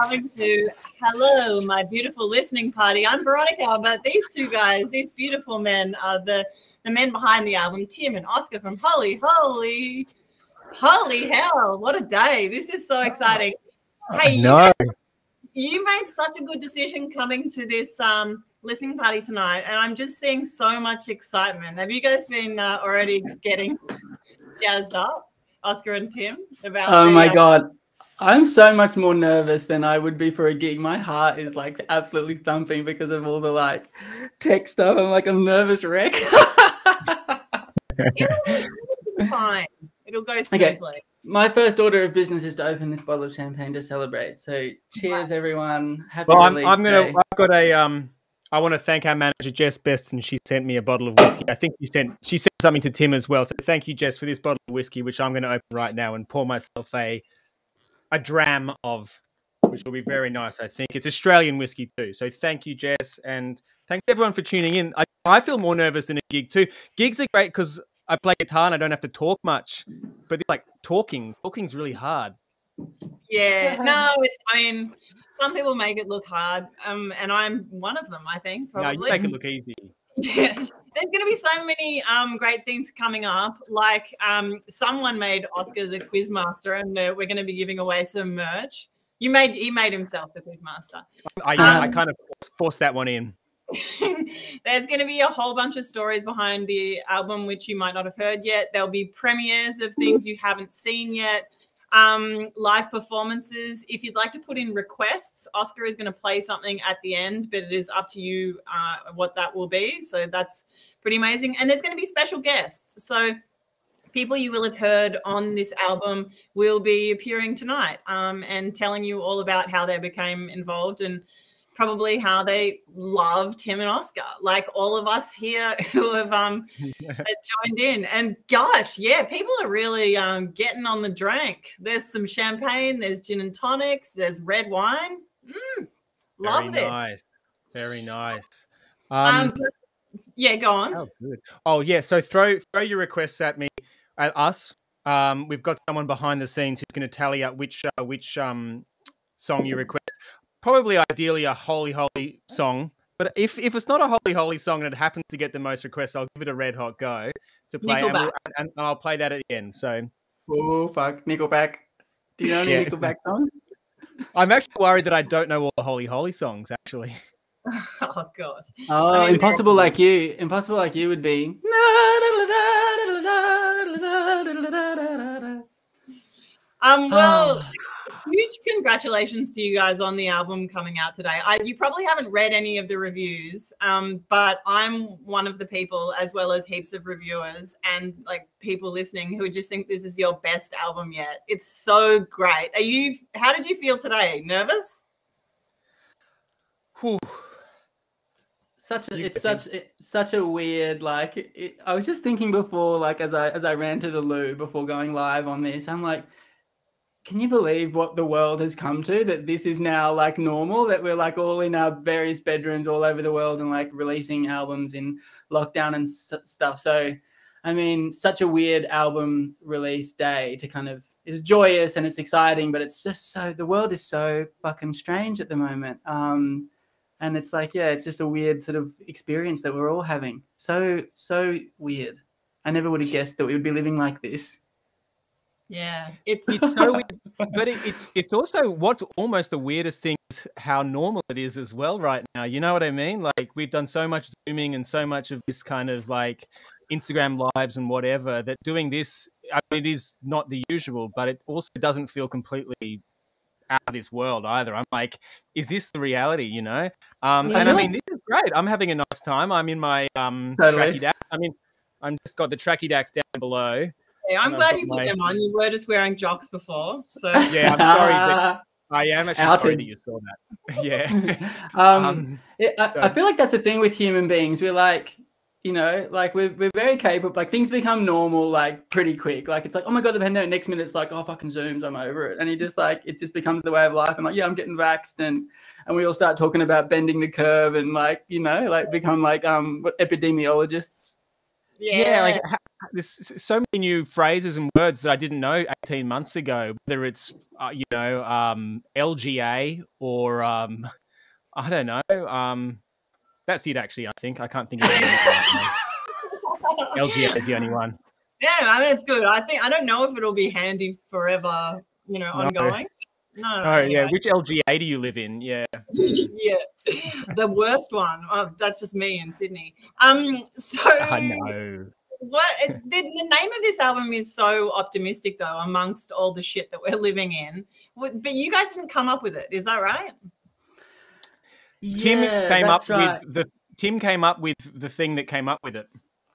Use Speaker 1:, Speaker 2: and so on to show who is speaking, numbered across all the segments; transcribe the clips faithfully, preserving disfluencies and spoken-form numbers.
Speaker 1: coming to Hello, My Beautiful Listening Party. I'm Veronica, but these two guys, these beautiful men, are the, the men behind the album, Tim and Oscar from Holy, Holy, Holy hell, what a day. This is so exciting. Hey, you,
Speaker 2: no.
Speaker 1: made, you made such a good decision coming to this um, listening party tonight, and I'm just seeing so much excitement. Have you guys been uh, already getting jazzed up, Oscar and Tim? About
Speaker 3: oh
Speaker 1: the,
Speaker 3: my
Speaker 1: uh,
Speaker 3: God. I'm so much more nervous than I would be for a gig. My heart is like absolutely thumping because of all the like tech stuff. I'm like a nervous wreck.
Speaker 1: It'll be fine. It'll go smoothly.
Speaker 3: Okay. My first order of business is to open this bottle of champagne to celebrate. So cheers,
Speaker 1: Right.
Speaker 3: everyone. Happy
Speaker 2: Well, I'm,
Speaker 3: release
Speaker 2: I'm gonna.
Speaker 3: day.
Speaker 2: I've got a. Um, I want to thank our manager Jess Best, and she sent me a bottle of whiskey. I think she sent. She sent something to Tim as well. So thank you, Jess, for this bottle of whiskey, which I'm going to open right now and pour myself a, a dram of, which will be very nice. I think it's Australian whiskey too. So thank you, Jess, and thanks everyone for tuning in. I, I feel more nervous than a gig too. Gigs are great because I play guitar and I don't have to talk much, but like talking, talking's really hard.
Speaker 1: Yeah, no, it's, I mean, some people make it look hard, um, and I'm one of them, I think, probably.
Speaker 2: No, you make it look easy.
Speaker 1: Yeah. There's going to be so many um, great things coming up. Like um, someone made Oscar the Quizmaster, and uh, we're going to be giving away some merch. You made, he made himself the Quizmaster.
Speaker 2: I,
Speaker 1: Um,
Speaker 2: I kind of forced that one in.
Speaker 1: There's going to be a whole bunch of stories behind the album which you might not have heard yet. There'll be premieres of things you haven't seen yet, um, live performances. If you'd like to put in requests, Oscar is going to play something at the end, but it is up to you uh, what that will be. So that's pretty amazing. And there's going to be special guests. So people you will have heard on this album will be appearing tonight um, and telling you all about how they became involved and probably how they love Tim and Oscar, like all of us here who have um, joined in. And gosh, yeah, people are really um, getting on the drink. There's some champagne, there's gin and tonics, there's red wine. Mm, love
Speaker 2: Very
Speaker 1: it.
Speaker 2: nice. Very nice.
Speaker 1: Um,
Speaker 2: Um,
Speaker 1: but, yeah, go on.
Speaker 2: oh, good. Oh, yeah. So throw throw your requests at me, at us. Um, we've got someone behind the scenes who's going to tally up which uh, which um song you request. Probably, ideally, a Holy Holy song. But if, if it's not a Holy Holy song and it happens to get the most requests, I'll give it a Red Hot Go to play. And, we'll, and, and I'll play that at the end. So,
Speaker 3: Oh, fuck. Nickelback. Do you know any
Speaker 2: Yeah.
Speaker 3: Nickelback songs?
Speaker 2: I'm actually worried that I don't know all the Holy Holy songs, actually.
Speaker 1: Oh, God.
Speaker 3: Oh,
Speaker 1: I mean,
Speaker 3: Impossible Like You. Impossible Like You would be.
Speaker 1: Um, well,
Speaker 3: Ah.
Speaker 1: huge congratulations to you guys on the album coming out today. I, you probably haven't read any of the reviews, um, but I'm one of the people, as well as heaps of reviewers and like people listening, who just think this is your best album yet. It's so great. Are you? How did you feel today? Nervous?
Speaker 2: Whew.
Speaker 3: Such a,
Speaker 2: You
Speaker 3: it's
Speaker 2: can-
Speaker 3: such it's such a weird like it, it, I was just thinking before, like as I as I ran to the loo before going live on this, I'm like, can you believe what the world has come to, that this is now like normal, that we're like all in our various bedrooms all over the world and like releasing albums in lockdown and s- stuff. So I mean, such a weird album release day to kind of, it's joyous and it's exciting, but it's just so, the world is so fucking strange at the moment. Um And it's like, yeah, it's just a weird sort of experience that we're all having. So, so weird. I never would have guessed that we would be living like this.
Speaker 1: Yeah, it's
Speaker 2: It's so weird, but it, it's it's also what's almost the weirdest thing is how normal it is as well right now. You know what I mean? Like we've done so much Zooming and so much of this kind of like Instagram lives and whatever, that doing this, I mean, it is not the usual, but it also doesn't feel completely out of this world either. I'm like, is this the reality? You know? Um,
Speaker 3: I
Speaker 2: and I
Speaker 3: feel
Speaker 2: mean,
Speaker 3: like-
Speaker 2: this is great. I'm having a nice time. I'm in my um
Speaker 3: Totally.
Speaker 2: tracky dax. I mean, I'm just got the tracky dax down below.
Speaker 1: Yeah, I'm
Speaker 2: And I've
Speaker 1: glad
Speaker 2: got
Speaker 1: you put
Speaker 2: my-
Speaker 1: them on. You were just wearing jocks before, so
Speaker 2: Yeah, I'm sorry, but I am actually sorry
Speaker 3: Outed.
Speaker 2: that you saw that. Yeah.
Speaker 3: um,
Speaker 2: Um,
Speaker 3: it, I,
Speaker 2: so-
Speaker 3: I feel like that's the thing with human beings. We're like, you know, like we're, we're very capable. Like things become normal, like pretty quick. Like it's like, oh my God, the pandemic. Next minute it's like, oh, fucking Zooms, I'm over it. And you just like, it just becomes the way of life. And like, yeah, I'm getting vaxxed. And, and we all start talking about bending the curve and like, you know, like become like um what, epidemiologists.
Speaker 1: yeah,
Speaker 2: yeah, like ha- there's so many new phrases and words that I didn't know eighteen months ago. Whether it's uh, you know um, L G A or um, I don't know. Um, that's it. Actually, I think I can't think of anything. L G A is the only one.
Speaker 1: Yeah, I mean it's good. I think I don't know if it'll be handy forever. You know,
Speaker 2: No.
Speaker 1: ongoing. No.
Speaker 2: Oh
Speaker 1: anyway.
Speaker 2: yeah, which L G A do you live in? Yeah.
Speaker 1: Yeah, the worst one. Oh, that's just me in Sydney. Um, so
Speaker 2: I know.
Speaker 1: what the, the name of this album is so optimistic though, amongst all the shit that we're living in. But you guys didn't come up with it, is that right?
Speaker 2: Tim
Speaker 3: Yeah,
Speaker 2: came up
Speaker 3: that's right.
Speaker 2: with the Tim came up with the thing that came up with it.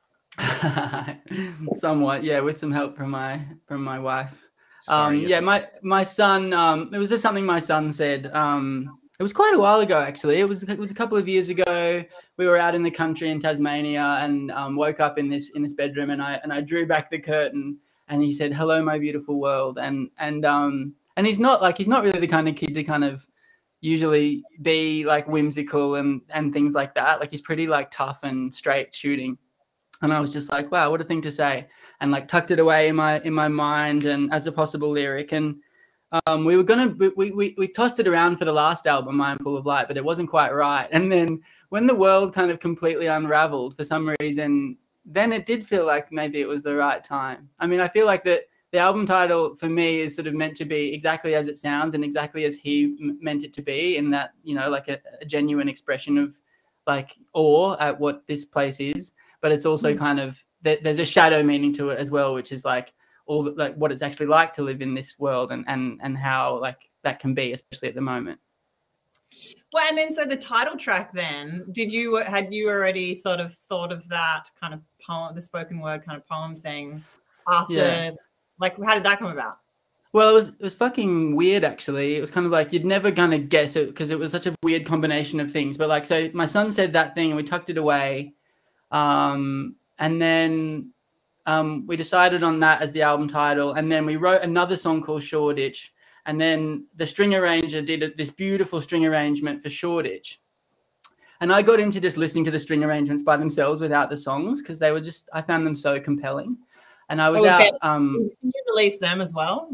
Speaker 3: Somewhat, yeah, with some help from my from my wife.
Speaker 2: Sorry,
Speaker 3: Um,
Speaker 2: yes,
Speaker 3: yeah,
Speaker 2: yes.
Speaker 3: my my son. Um, it was just something my son said. Um, it was quite a while ago, actually. It was it was a couple of years ago. We were out in the country in Tasmania, and um, woke up in this in this bedroom, and I and I drew back the curtain, and he said, "Hello, my beautiful world," and and um and he's not like he's not really the kind of kid to kind of usually be like whimsical and and things like that. Like he's pretty like tough and straight shooting. And I was just like, wow, what a thing to say, and like tucked it away in my in my mind and as a possible lyric. And um, we were gonna we, we we tossed it around for the last album, Mindful of Light, but it wasn't quite right. And then when the world kind of completely unraveled for some reason, then it did feel like maybe it was the right time. I mean, I feel like that the album title for me is sort of meant to be exactly as it sounds and exactly as he m- meant it to be, in that, you know, like a, a genuine expression of like awe at what this place is. But it's also mm. kind of, there's a shadow meaning to it as well, which is like all the, like what it's actually like to live in this world, and and and how like that can be, especially at the moment.
Speaker 1: Well, and then so the title track, then did you had you already sort of thought of that kind of poem, the spoken word kind of poem thing after? Yeah. Like, how did that come about?
Speaker 3: Well, it was it was fucking weird, actually. It was kind of like you'd never gonna guess it, because it was such a weird combination of things. But like, so my son said that thing, and we tucked it away. Um, and then um, we decided on that as the album title. And then we wrote another song called Shoreditch. And then the string arranger did this beautiful string arrangement for Shoreditch. And I got into just listening to the string arrangements by themselves without the songs, because they were just, I found them so compelling. And I was oh, out. Um,
Speaker 1: Can you release them as well?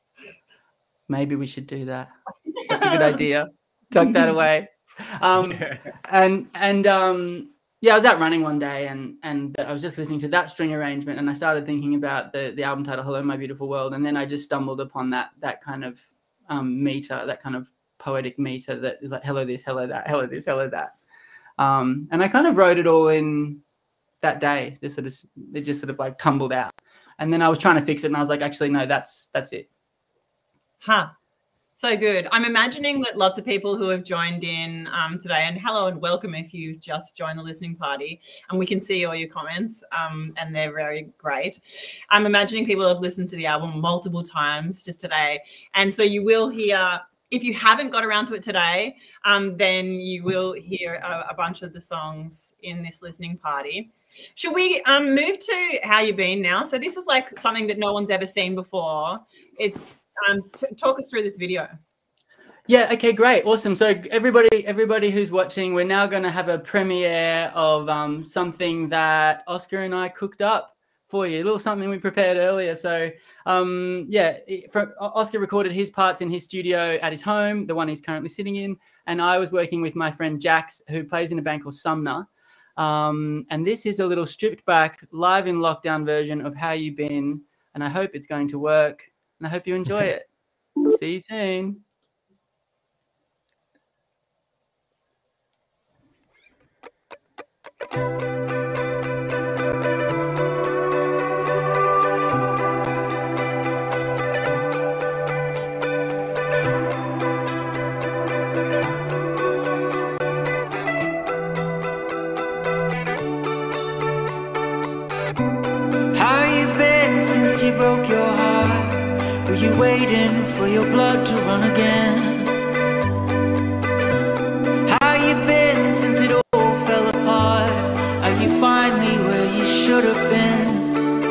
Speaker 3: Maybe we should do that. That's a good idea. Tuck that away. Um, and, and, um, yeah, I was out running one day, and and I was just listening to that string arrangement, and I started thinking about the the album title, Hello, My Beautiful World. And then I just stumbled upon that that kind of um, meter, that kind of poetic meter that is like, hello this, hello that, hello this, hello that. Um, and I kind of wrote it all in that day. Just sort of, it just sort of like tumbled out. And then I was trying to fix it, and I was like, actually, no, that's that's it.
Speaker 1: Huh. So good. I'm imagining that lots of people who have joined in um, today, and hello and welcome if you've just joined the listening party, and we can see all your comments, um, and they're very great. I'm imagining people have listened to the album multiple times just today, and so you will hear, if you haven't got around to it today, um, then you will hear a, a bunch of the songs in this listening party. Should we um, move to How You Been now? So this is like something that no one's ever seen before. It's um, t- talk us through this video.
Speaker 3: Yeah. Okay. Great. Awesome. So everybody, everybody who's watching, we're now going to have a premiere of um, something that Oscar and I cooked up for you. A little something we prepared earlier. So um, yeah, from, Oscar recorded his parts in his studio at his home, the one he's currently sitting in, and I was working with my friend Jax, who plays in a band called Sumner. Um, and this is a little stripped back, live in lockdown version of How You Been, and I hope it's going to work, and I hope you enjoy it. See you soon.
Speaker 4: Since you broke your heart, were you waiting for your blood to run again? How you been since it all fell apart? Are you finally where you should have been?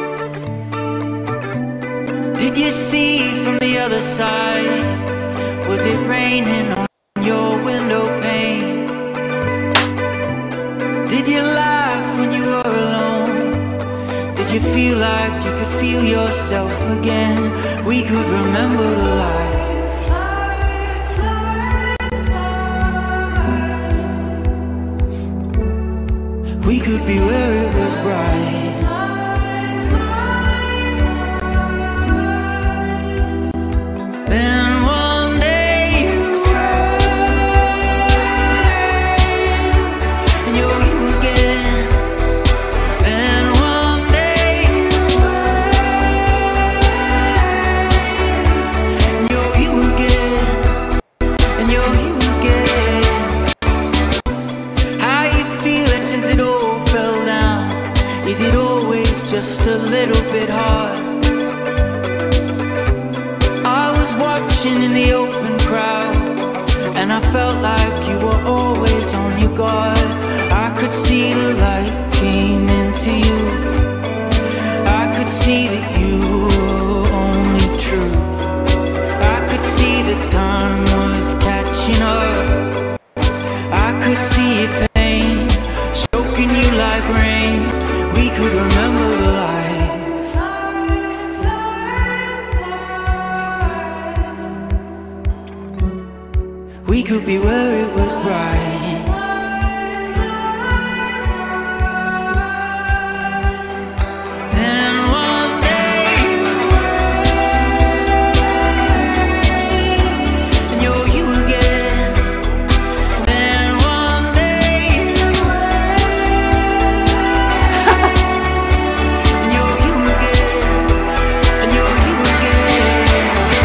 Speaker 4: Did you see from the other side? Was it raining on your window pane? Did you laugh when you were alone? Did you feel like you could feel yourself again. We could remember the light. We could be where it was bright. Then one day you rise, and you're you again. Then one day you rise, and you're you again, and you're you again. How you feeling since it all fell down? Is it always just a little bit hard? I was watching in the open crowd, and I felt like you were always on your guard. I could see the light came into you. I could see that you were only true. I could see that time was catching up. I could see it pain, choking you like rain. We could remember the light. We could be where it was bright. Then one day you rise, and you're you again. Then one day you rise, and you're you again, and you're you again.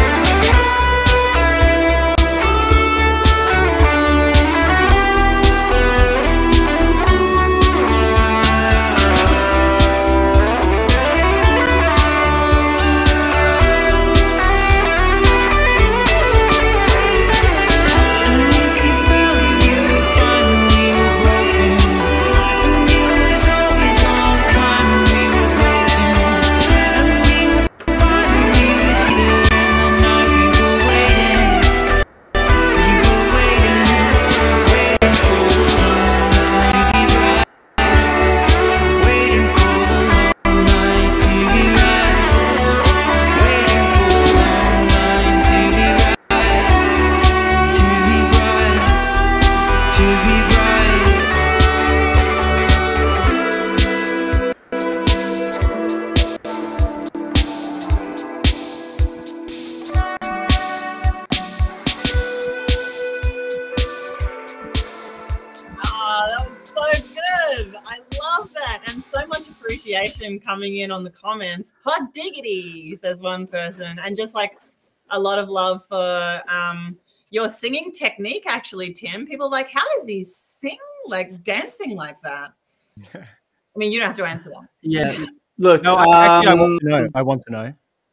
Speaker 4: And if you felt you were fine when we were broken, and you was always on time when we were broken, and we were fine when we were there in the night. We were waiting, we were waiting, waiting for the long night to be bright, waiting for the long night to be right, waiting for the long night to be right, to be bright, to be bright.
Speaker 1: Oh, that was so good. I love that. And so much appreciation coming in on the comments. Hot diggity, says one person. And just like a lot of love for um, your singing technique, actually, Tim. People are like, how does he sing like dancing like that? I mean, you don't have to answer that.
Speaker 3: Yeah. Look,
Speaker 2: No, I, actually, I want
Speaker 3: um,
Speaker 2: to know. I want to know.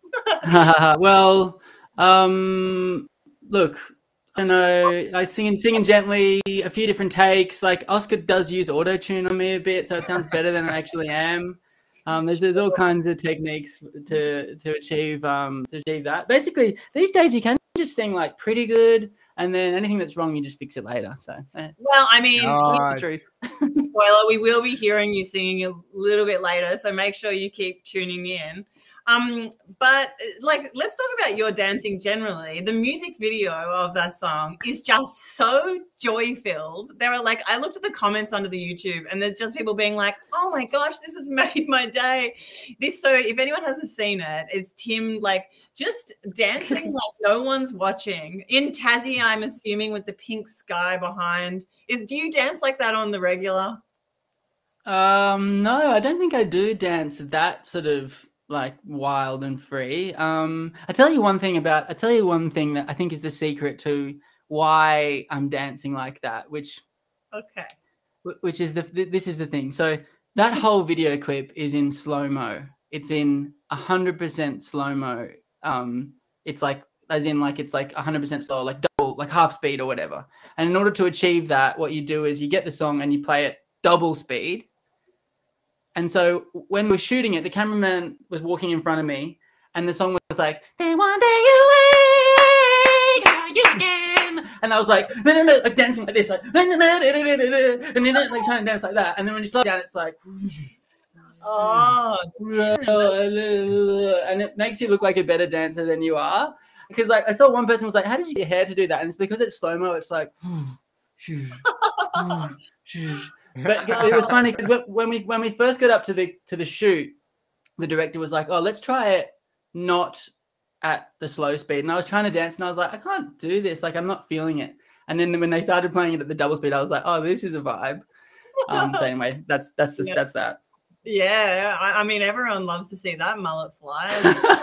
Speaker 3: well, um, look, I don't know. I singing, singing gently, a few different takes. Like Oscar does use auto tune on me a bit, so it sounds better than I actually am. Um, there's there's all kinds of techniques to to achieve um to achieve that. Basically, these days you can just sing like pretty good, and then anything that's wrong you just fix it later. So eh,
Speaker 1: Well, I mean,
Speaker 3: that's the
Speaker 2: God.
Speaker 3: truth.
Speaker 1: spoiler, we will be hearing you singing a little bit later, so make sure you keep tuning in. Um, but like, let's talk about your dancing generally. The music video of that song is just so joy-filled. There are like, I looked at the comments under the YouTube, and there's just people being like, "Oh my gosh, this has made my day." This, so if anyone hasn't seen it, it's Tim like just dancing like no one's watching in Tassie. I'm assuming with the pink sky behind. Is do you dance like that on the regular?
Speaker 3: Um, no, I don't think I do dance that sort of like wild and free. Um, I tell you one thing about, I tell you one thing that I think is the secret to why I'm dancing like that, which,
Speaker 1: Okay.
Speaker 3: wh- which is the, th- this is the thing. So that whole video clip is in slow-mo. It's in a hundred percent slow-mo. Um, it's like, as in like, it's like a hundred percent slow, like double, like half speed or whatever. And in order to achieve that, what you do is you get the song and you play it double speed. And so when we were shooting it, the cameraman was walking in front of me, and the song was like, "Then one day you wake, are you again?" And I was like, like dancing like this, like, and like trying to dance like that. And then when you slow down, it's like,
Speaker 1: Oh,
Speaker 3: and it makes you look like a better dancer than you are. Because like I saw one person was like, "How did you get your hair to do that?" And it's because it's slow mo. It's like, but it was funny because when we when we first got up to the to the shoot, the director was like, "Oh, let's try it not at the slow speed." And I was trying to dance, and I was like, "I can't do this. Like, I'm not feeling it." And then when they started playing it at the double speed, I was like, "Oh, this is a vibe." Um, so anyway, that's that's just,
Speaker 1: Yeah.
Speaker 3: that's that.
Speaker 1: yeah. I, I mean, everyone loves to see that mullet fly.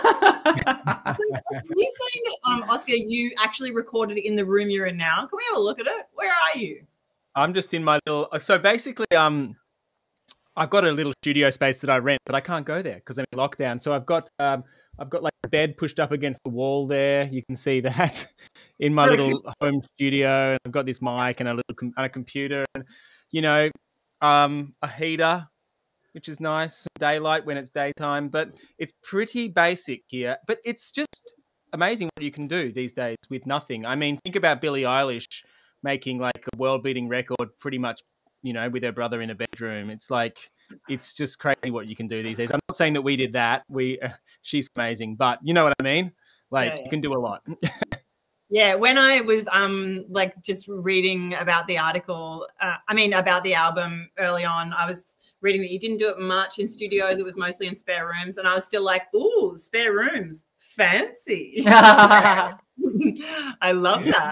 Speaker 1: You saying that, um, Oscar, you actually recorded it in the room you're in now? Can we have a look at it? Where are you?
Speaker 2: I'm just in my little. So basically, um, I've got a little studio space that I rent, but I can't go there because I'm in lockdown. So I've got um, I've got like a bed pushed up against the wall there. You can see that in my little home studio. And I've got this mic and a little com- and a computer, and you know, um, a heater, which is nice. Some daylight when it's daytime, but it's pretty basic here. But it's just amazing what you can do these days with nothing. I mean, think about Billie Eilish making like a world-beating record pretty much, you know, with her brother in a bedroom. It's like, it's just crazy what you can do these days. I'm not saying that we did that. We, uh, she's amazing, but you know what I mean? Like,
Speaker 1: Yeah, yeah.
Speaker 2: you can do a lot.
Speaker 1: Yeah, when I was um like just reading about the article, uh, I mean about the album early on, I was reading that you didn't do it much in studios. It was mostly in spare rooms, and I was still like, "Ooh, spare rooms, fancy." I love that.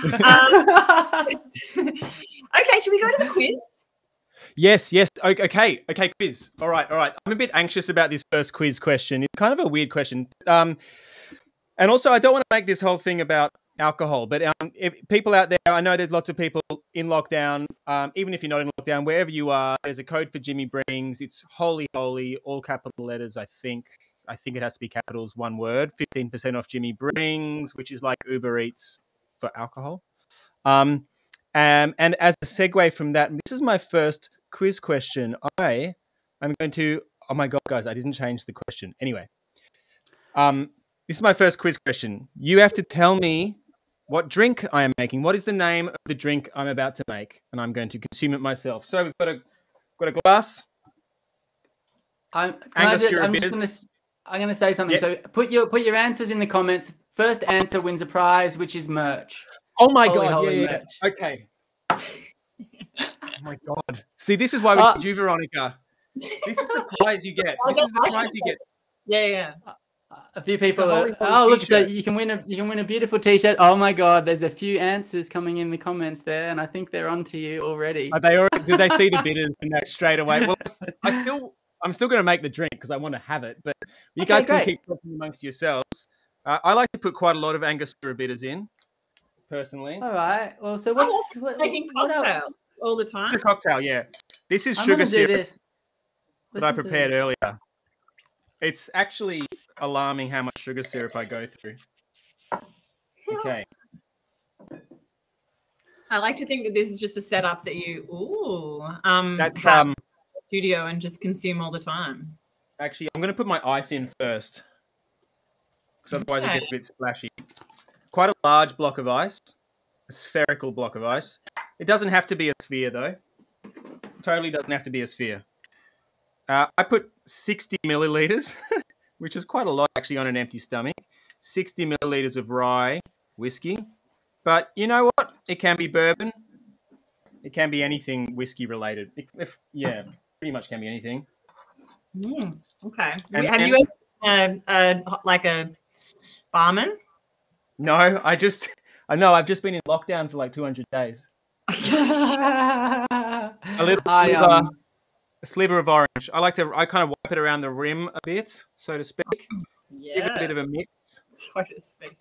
Speaker 1: Um, okay, should we go to the quiz?
Speaker 2: Yes, yes. O- Okay, okay, quiz. All right, all right. I'm a bit anxious about this first quiz question. It's kind of a weird question. Um, and also, I don't want to make this whole thing about alcohol, but um, if people out there, I know there's lots of people in lockdown. Um, even if you're not in lockdown, wherever you are, there's a code for Jimmy Brings. It's holy, holy, all capital letters. I think. I think it has to be capitals, one word. fifteen percent off Jimmy Brings, which is like Uber Eats for alcohol. Um, um, and as a segue from that, this is my first quiz question. I am going to. Oh my god, guys! I didn't change the question. Anyway, um, this is my first quiz question. You have to tell me what drink I am making. What is the name of the drink I'm about to make, and I'm going to consume it myself. So we've got a got a glass.
Speaker 3: I'm, can I
Speaker 2: Angus,
Speaker 3: just,
Speaker 2: you're a
Speaker 3: I'm just
Speaker 2: biz.
Speaker 3: gonna s- I'm gonna say something.
Speaker 2: Yeah.
Speaker 3: So put your put your answers in the comments. First answer wins a prize, which is merch.
Speaker 2: Oh my
Speaker 3: Holy,
Speaker 2: god!
Speaker 3: holy
Speaker 2: yeah, yeah.
Speaker 3: merch.
Speaker 2: Okay. Oh my god! See, this is why we
Speaker 3: Uh,
Speaker 2: need you, Veronica. This is the prize you get. This is the prize you get.
Speaker 1: Yeah, yeah.
Speaker 3: A few people
Speaker 2: a
Speaker 3: are.
Speaker 2: holy, holy
Speaker 3: Oh, look! So
Speaker 2: t-shirt.
Speaker 3: you can win a you can win a beautiful T-shirt. Oh my God! There's a few answers coming in the comments there, and I think they're onto you already.
Speaker 2: Are they already, did they see the bidders and that straight away? Well, I still, I'm still going to make the drink because I want to have it. But you
Speaker 3: Okay,
Speaker 2: guys can
Speaker 3: great.
Speaker 2: keep talking amongst yourselves. Uh, I like to put quite a lot of Angostura bitters in, personally.
Speaker 3: All right. Well, so what's
Speaker 1: I'm
Speaker 3: what,
Speaker 1: making
Speaker 3: what else?
Speaker 1: cocktails all the
Speaker 2: It's
Speaker 1: time.
Speaker 2: a cocktail, yeah. This is
Speaker 3: I'm
Speaker 2: sugar
Speaker 3: gonna do
Speaker 2: syrup
Speaker 3: this.
Speaker 2: that I
Speaker 3: Listen to
Speaker 2: prepared
Speaker 3: this.
Speaker 2: earlier. It's actually alarming how much sugar syrup I go through. Okay.
Speaker 1: I like to think that this is just a setup that you ooh um
Speaker 2: That's
Speaker 1: have
Speaker 2: um.
Speaker 1: in the studio and just consume all the time.
Speaker 2: Actually, I'm going to put my ice in first, because otherwise
Speaker 1: Okay.
Speaker 2: it gets a bit splashy. Quite a large block of ice, a spherical block of ice. It doesn't have to be a sphere, though. Totally doesn't have to be a sphere. Uh, I put sixty milliliters, which is quite a lot actually on an empty stomach. sixty milliliters of rye whiskey. But you know what? It can be bourbon. It can be anything whiskey related. It, if, yeah, pretty much can be anything.
Speaker 1: Mm, okay.
Speaker 2: And-
Speaker 1: have
Speaker 2: and-
Speaker 1: you ever uh, uh, like a barman?
Speaker 2: No, I just, I know I've just been in lockdown for like two hundred days.
Speaker 3: a
Speaker 2: A little
Speaker 3: I,
Speaker 2: sliver,
Speaker 3: um,
Speaker 2: a sliver of orange. I like to, I kind of wipe it around the rim a bit, so to speak.
Speaker 1: Yeah.
Speaker 2: Give it a bit of a mix.
Speaker 1: so to speak.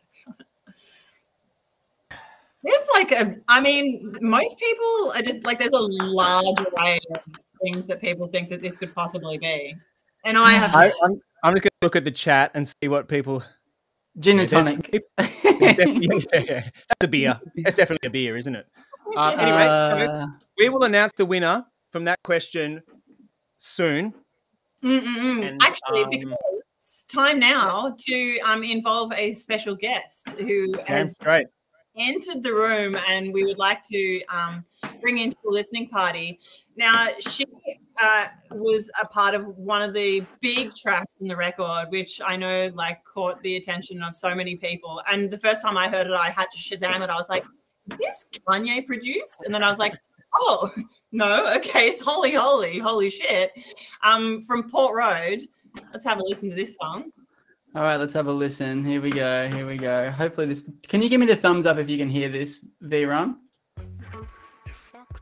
Speaker 1: There's like a, I mean, most people are just like, there's a large array of things that people think that this could possibly be. And I have,
Speaker 2: I, I'm, I'm just going to look at the chat and see what people.
Speaker 3: gin and
Speaker 2: Yeah, there's-
Speaker 3: tonic.
Speaker 2: There's definitely- yeah, yeah. That's a beer. That's definitely a beer, isn't it? Uh, anyway, so
Speaker 3: Uh,
Speaker 2: we will announce the winner from that question soon.
Speaker 1: Mm-mm-mm.
Speaker 2: And,
Speaker 1: actually,
Speaker 2: um,
Speaker 1: because it's time now to um, involve a special guest who
Speaker 2: Okay,
Speaker 1: has
Speaker 2: great.
Speaker 1: entered the room, and we would like to um, bring into the listening party. Now, she uh, was a part of one of the big tracks in the record, which I know like caught the attention of so many people. And the first time I heard it, I had to Shazam it. I was like, is this Kanye produced? And then I was like, oh, no, okay, it's Holy Holy, holy shit. Um, from Port Road. Let's have a listen to this song.
Speaker 3: All right, let's have a listen. Here we go. Here we go. Hopefully this. Can you give me the thumbs up if you can hear this, V-Ron?
Speaker 4: If I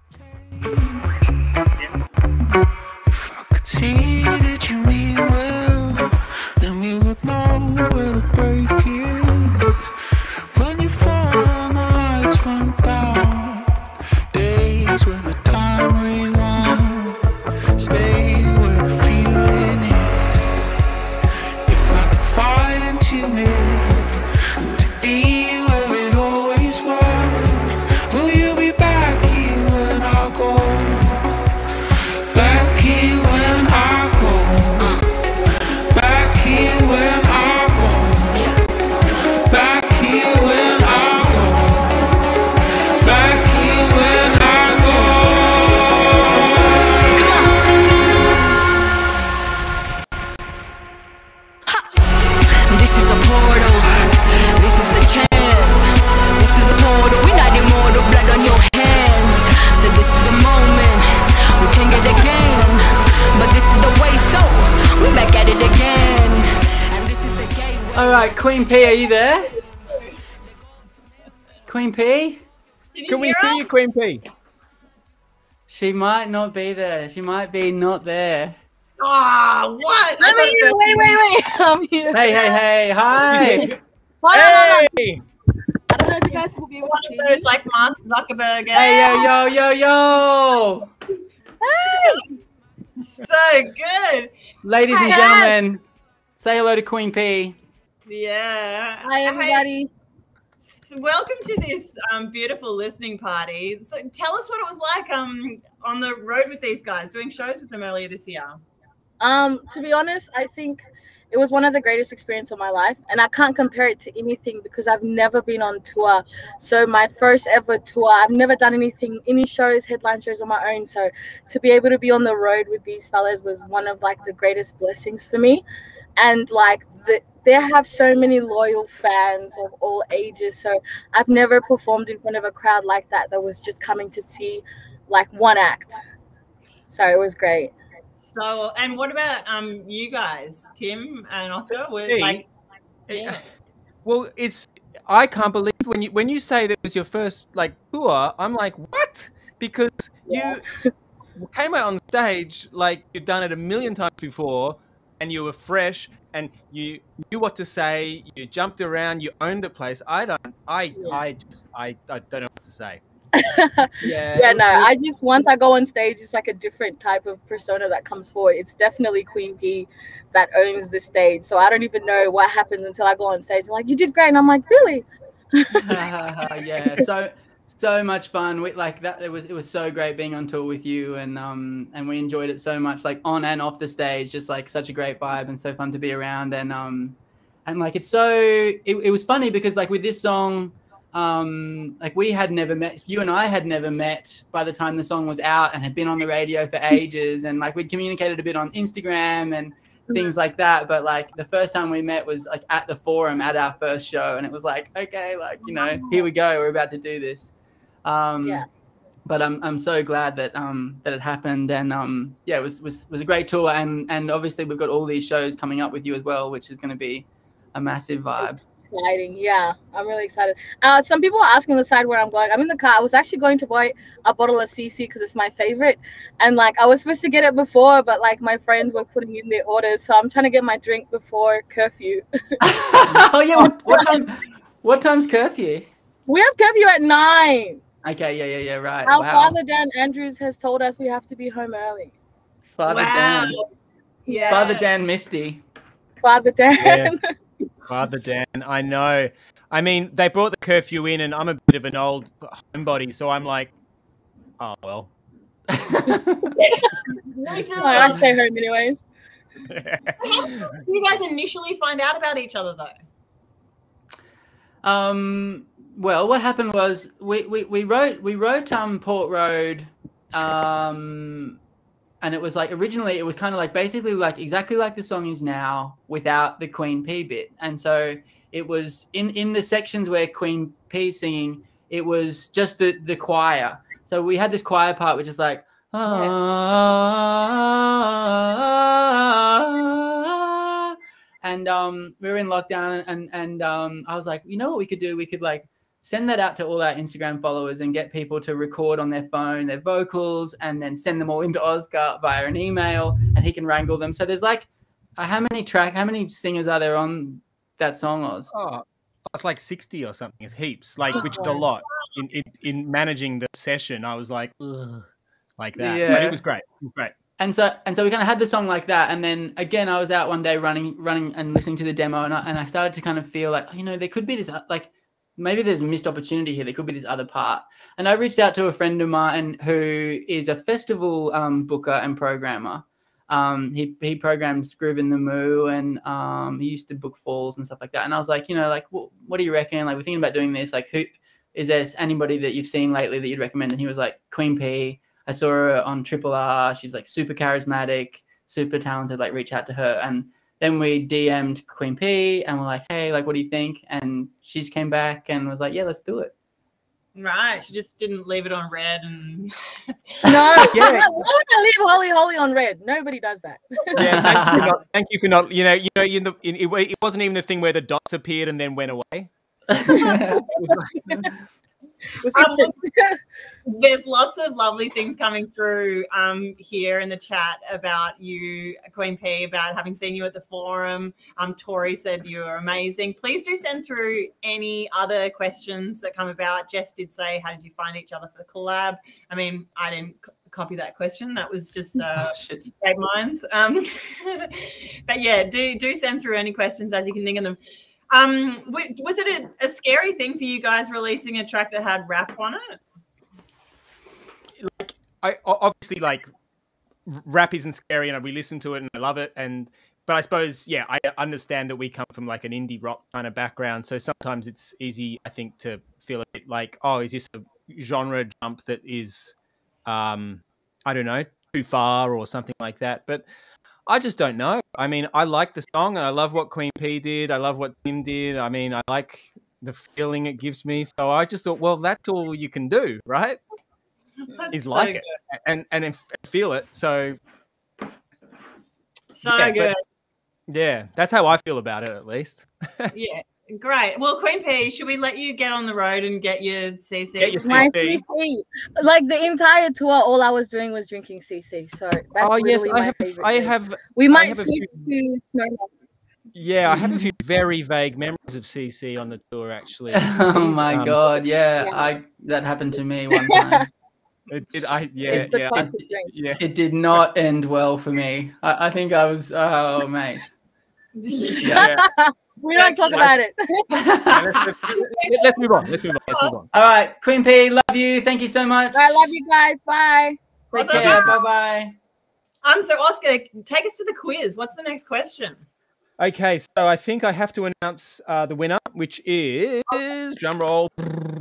Speaker 4: could see that you mean well, then we would know where the break is. When you fall and the lights went down, days when the time rewound, stay where the feeling is. If I could find you near, would it be where it always was? Will you be back here when I go? Back here when I go. Back here when I go. Back here when I go. Back here when I go. This is a portal. This is a chance. This is a portal. We not immortal. Blood on your hands. So this is a moment we can get again. But this is the way, so we back at it again. And this is the gateway.
Speaker 3: All right, Queen P, are you there? Queen P?
Speaker 2: Can we
Speaker 1: hear
Speaker 2: hear
Speaker 1: us?
Speaker 2: you, Queen P?
Speaker 3: She might not be there. She might be not there.
Speaker 1: Ah, what? I
Speaker 5: I'm
Speaker 1: thought
Speaker 5: here.
Speaker 1: it
Speaker 5: Wait, wait, wait. I'm here.
Speaker 3: Hey, hey, hey, hi.
Speaker 5: Hold on, hold on.
Speaker 2: Hey!
Speaker 5: I don't know if you guys will be able
Speaker 1: one
Speaker 5: to
Speaker 1: of
Speaker 5: see.
Speaker 1: those like Mark Zuckerberg.
Speaker 3: Hey, yo, yo, yo, yo.
Speaker 1: So good.
Speaker 3: Ladies and
Speaker 5: Hi.
Speaker 3: gentlemen, say hello to Queen P.
Speaker 1: Yeah.
Speaker 5: Hi, everybody.
Speaker 1: Hey, welcome to this um, beautiful listening party. So tell us what it was like um, on the road with these guys, doing shows with them earlier this year.
Speaker 5: Um, to be honest, I think it was one of the greatest experiences of my life, and I can't compare it to anything because I've never been on tour. So my first ever tour, I've never done anything, any shows, headline shows on my own. So to be able to be on the road with these fellas was one of like the greatest blessings for me. And like the, they have so many loyal fans of all ages. So I've never performed in front of a crowd like that that was just coming to see like one act. So it was great.
Speaker 1: So, and what about um you guys, Tim and Oscar? Were
Speaker 2: Hey.
Speaker 1: like, yeah.
Speaker 2: Well, it's I can't believe when you when you say that was your first like tour. I'm like, what? Because you came out on stage like you've done it a million times before, and you were fresh, and you knew what to say. You jumped around. You owned the place. I don't. I
Speaker 5: Yeah.
Speaker 2: I just I I don't know what to say.
Speaker 3: Yeah.
Speaker 5: Yeah, no, I just, once I go on stage, it's like a different type of persona that comes forward. It's definitely Queen P that owns the stage. So I don't even know what happens until I go on stage. I'm like, you did great. And I'm like, really?
Speaker 3: Yeah, so so much fun. We, like that, it was it was so great being on tour with you, and um and we enjoyed it so much, like on and off the stage. Just like such a great vibe and so fun to be around. And um and like it's so it, it was funny because like with this song, um like we had never met, you and I had never met by the time the song was out, and had been on the radio for ages, and like we'd communicated a bit on Instagram and things like that. But like the first time we met was like at the Forum at our first show, and it was like, okay, like, you know, here we go, we're about to do this. Um
Speaker 5: Yeah.
Speaker 3: but I'm I'm so glad that um that it happened. And um yeah, it was was was a great tour, and and obviously we've got all these shows coming up with you as well, which is going to be a massive vibe.
Speaker 5: Exciting. Yeah, I'm really excited. Uh, some people are asking on the side where I'm going. I'm in the car. I was actually going to buy a bottle of C C because it's my favorite. And like I was supposed to get it before, but like my friends were putting in their orders. So I'm trying to get my drink before curfew.
Speaker 3: Oh yeah, what, what time? What time's curfew?
Speaker 5: We have curfew at nine.
Speaker 3: Okay, yeah, yeah, yeah, right.
Speaker 5: Our
Speaker 3: wow.
Speaker 5: father, Dan Andrews, has told us we have to be home early.
Speaker 3: Father
Speaker 1: Wow.
Speaker 3: Dan.
Speaker 1: Yeah.
Speaker 3: Father Dan Misty.
Speaker 5: Father Dan.
Speaker 2: Yeah. Father Dan, I know. I mean, they brought the curfew in, and I'm a bit of an old homebody, so I'm like, oh well.
Speaker 1: We did
Speaker 5: Oh, I
Speaker 1: love-
Speaker 5: stay home anyways.
Speaker 1: How did you guys initially find out about each other though?
Speaker 3: Um, Well, what happened was we, we, we wrote we wrote um Port Road, um, and it was like originally it was kind of like basically like exactly like the song is now without the Queen P bit, and so it was in in the sections where Queen P's singing, it was just the the choir. So we had this choir part which is like. Ah, and um, we were in lockdown, and and um, I was like, you know what we could do? We could like send that out to all our Instagram followers and get people to record on their phone their vocals, and then send them all into Oscar via an email, and he can wrangle them. So there's like, uh, how many track, how many singers are there on that song, Oz?
Speaker 2: Oh, it's like sixty or something. It's heaps, like which is a lot. In in, in managing the session, I was like, ugh, like that.
Speaker 3: Yeah.
Speaker 2: But it was great. It was great.
Speaker 3: And so and so we kind of had the song like that, and then again I was out one day running running and listening to the demo, and I, and I started to kind of feel like, oh, you know, there could be this uh, like maybe there's a missed opportunity here. There could be this other part. And I reached out to a friend of mine who is a festival um, booker and programmer. Um, he he programs Groove in the Moo, and um, he used to book falls and stuff like that. And I was like, you know, like what, what do you reckon? Like we're thinking about doing this. Like who is there anybody that you've seen lately that you'd recommend? And he was like, Queen P. I saw her on Triple R. She's like super charismatic, super talented. Like reach out to her. And then we D M'd Queen P and we're like, hey, like, what do you think? And she just came back and was like, yeah, let's do it.
Speaker 1: Right. She just didn't leave it on red and
Speaker 5: No,
Speaker 2: Yeah.
Speaker 5: why would I leave Holy Holy on red? Nobody does that.
Speaker 2: Yeah, thank you for not. Thank you for not. You know, you know, in the, in, it, it wasn't even the thing where the dots appeared and then went away. It was like,
Speaker 5: Was
Speaker 1: Um,
Speaker 5: it-
Speaker 1: there's lots of lovely things coming through um, here in the chat about you, Queen P, about having seen you at the forum. Um, Tori said you were amazing. Please do send through any other questions that come about. Jess did say, how did you find each other for the collab? I mean, I didn't c- copy that question. That was just uh,
Speaker 3: Oh, shit.
Speaker 1: great minds. Um, but yeah, do do send through any questions as you can think of them. Um, w- was it a, a scary thing for you guys releasing a track that had rap on it?
Speaker 2: I o- obviously like r- rap isn't scary, and we listen to it and I love it. And but I suppose yeah, I understand that we come from like an indie rock kind of background, so sometimes it's easy, I think, to feel a bit like, oh, is this a genre jump that is, um, I don't know, too far or something like that. But I just don't know. I mean, I like the song and I love what Queen P did. I love what Tim did. I mean, I like the feeling it gives me. So I just thought, well, that's all you can do, right?
Speaker 1: That's
Speaker 2: Is
Speaker 1: so
Speaker 2: like
Speaker 1: good.
Speaker 2: it and and then feel it. So
Speaker 1: So
Speaker 2: yeah, but-
Speaker 1: good.
Speaker 2: yeah, that's how I feel about it, at least.
Speaker 1: Yeah, great. Well, Queen P, should we let you get on the road and get your C C?
Speaker 2: Get your
Speaker 5: My
Speaker 2: C C.
Speaker 5: C C. Like the entire tour, all I was doing was drinking C C. So that's
Speaker 2: Oh yes,
Speaker 5: literally
Speaker 2: I
Speaker 5: my
Speaker 2: have.
Speaker 5: favorite.
Speaker 2: I
Speaker 5: drink.
Speaker 2: have.
Speaker 5: We might
Speaker 2: have a
Speaker 5: switch to Smirnoff.
Speaker 2: Yeah, I have a few very vague memories of C C on the tour, actually.
Speaker 3: Oh my
Speaker 2: Um,
Speaker 3: god, yeah,
Speaker 5: Yeah.
Speaker 3: I that happened to me one time.
Speaker 2: It, it, I yeah
Speaker 5: It's the
Speaker 2: yeah I,
Speaker 5: closest drink.
Speaker 2: yeah.
Speaker 3: It did not end well for me. I, I think I was, oh mate.
Speaker 2: Yeah.
Speaker 5: We don't talk about it.
Speaker 2: Yeah, let's, let's, let's move on. Let's move on. Let's move on.
Speaker 3: All right, Queen P, love you. Thank you so much.
Speaker 5: I love you guys. Bye.
Speaker 3: Take
Speaker 1: Awesome.
Speaker 3: care. Bye bye.
Speaker 1: Um, so Oscar, take us to the quiz. What's the next question?
Speaker 2: Okay, so I think I have to announce uh, the winner, which is drum roll.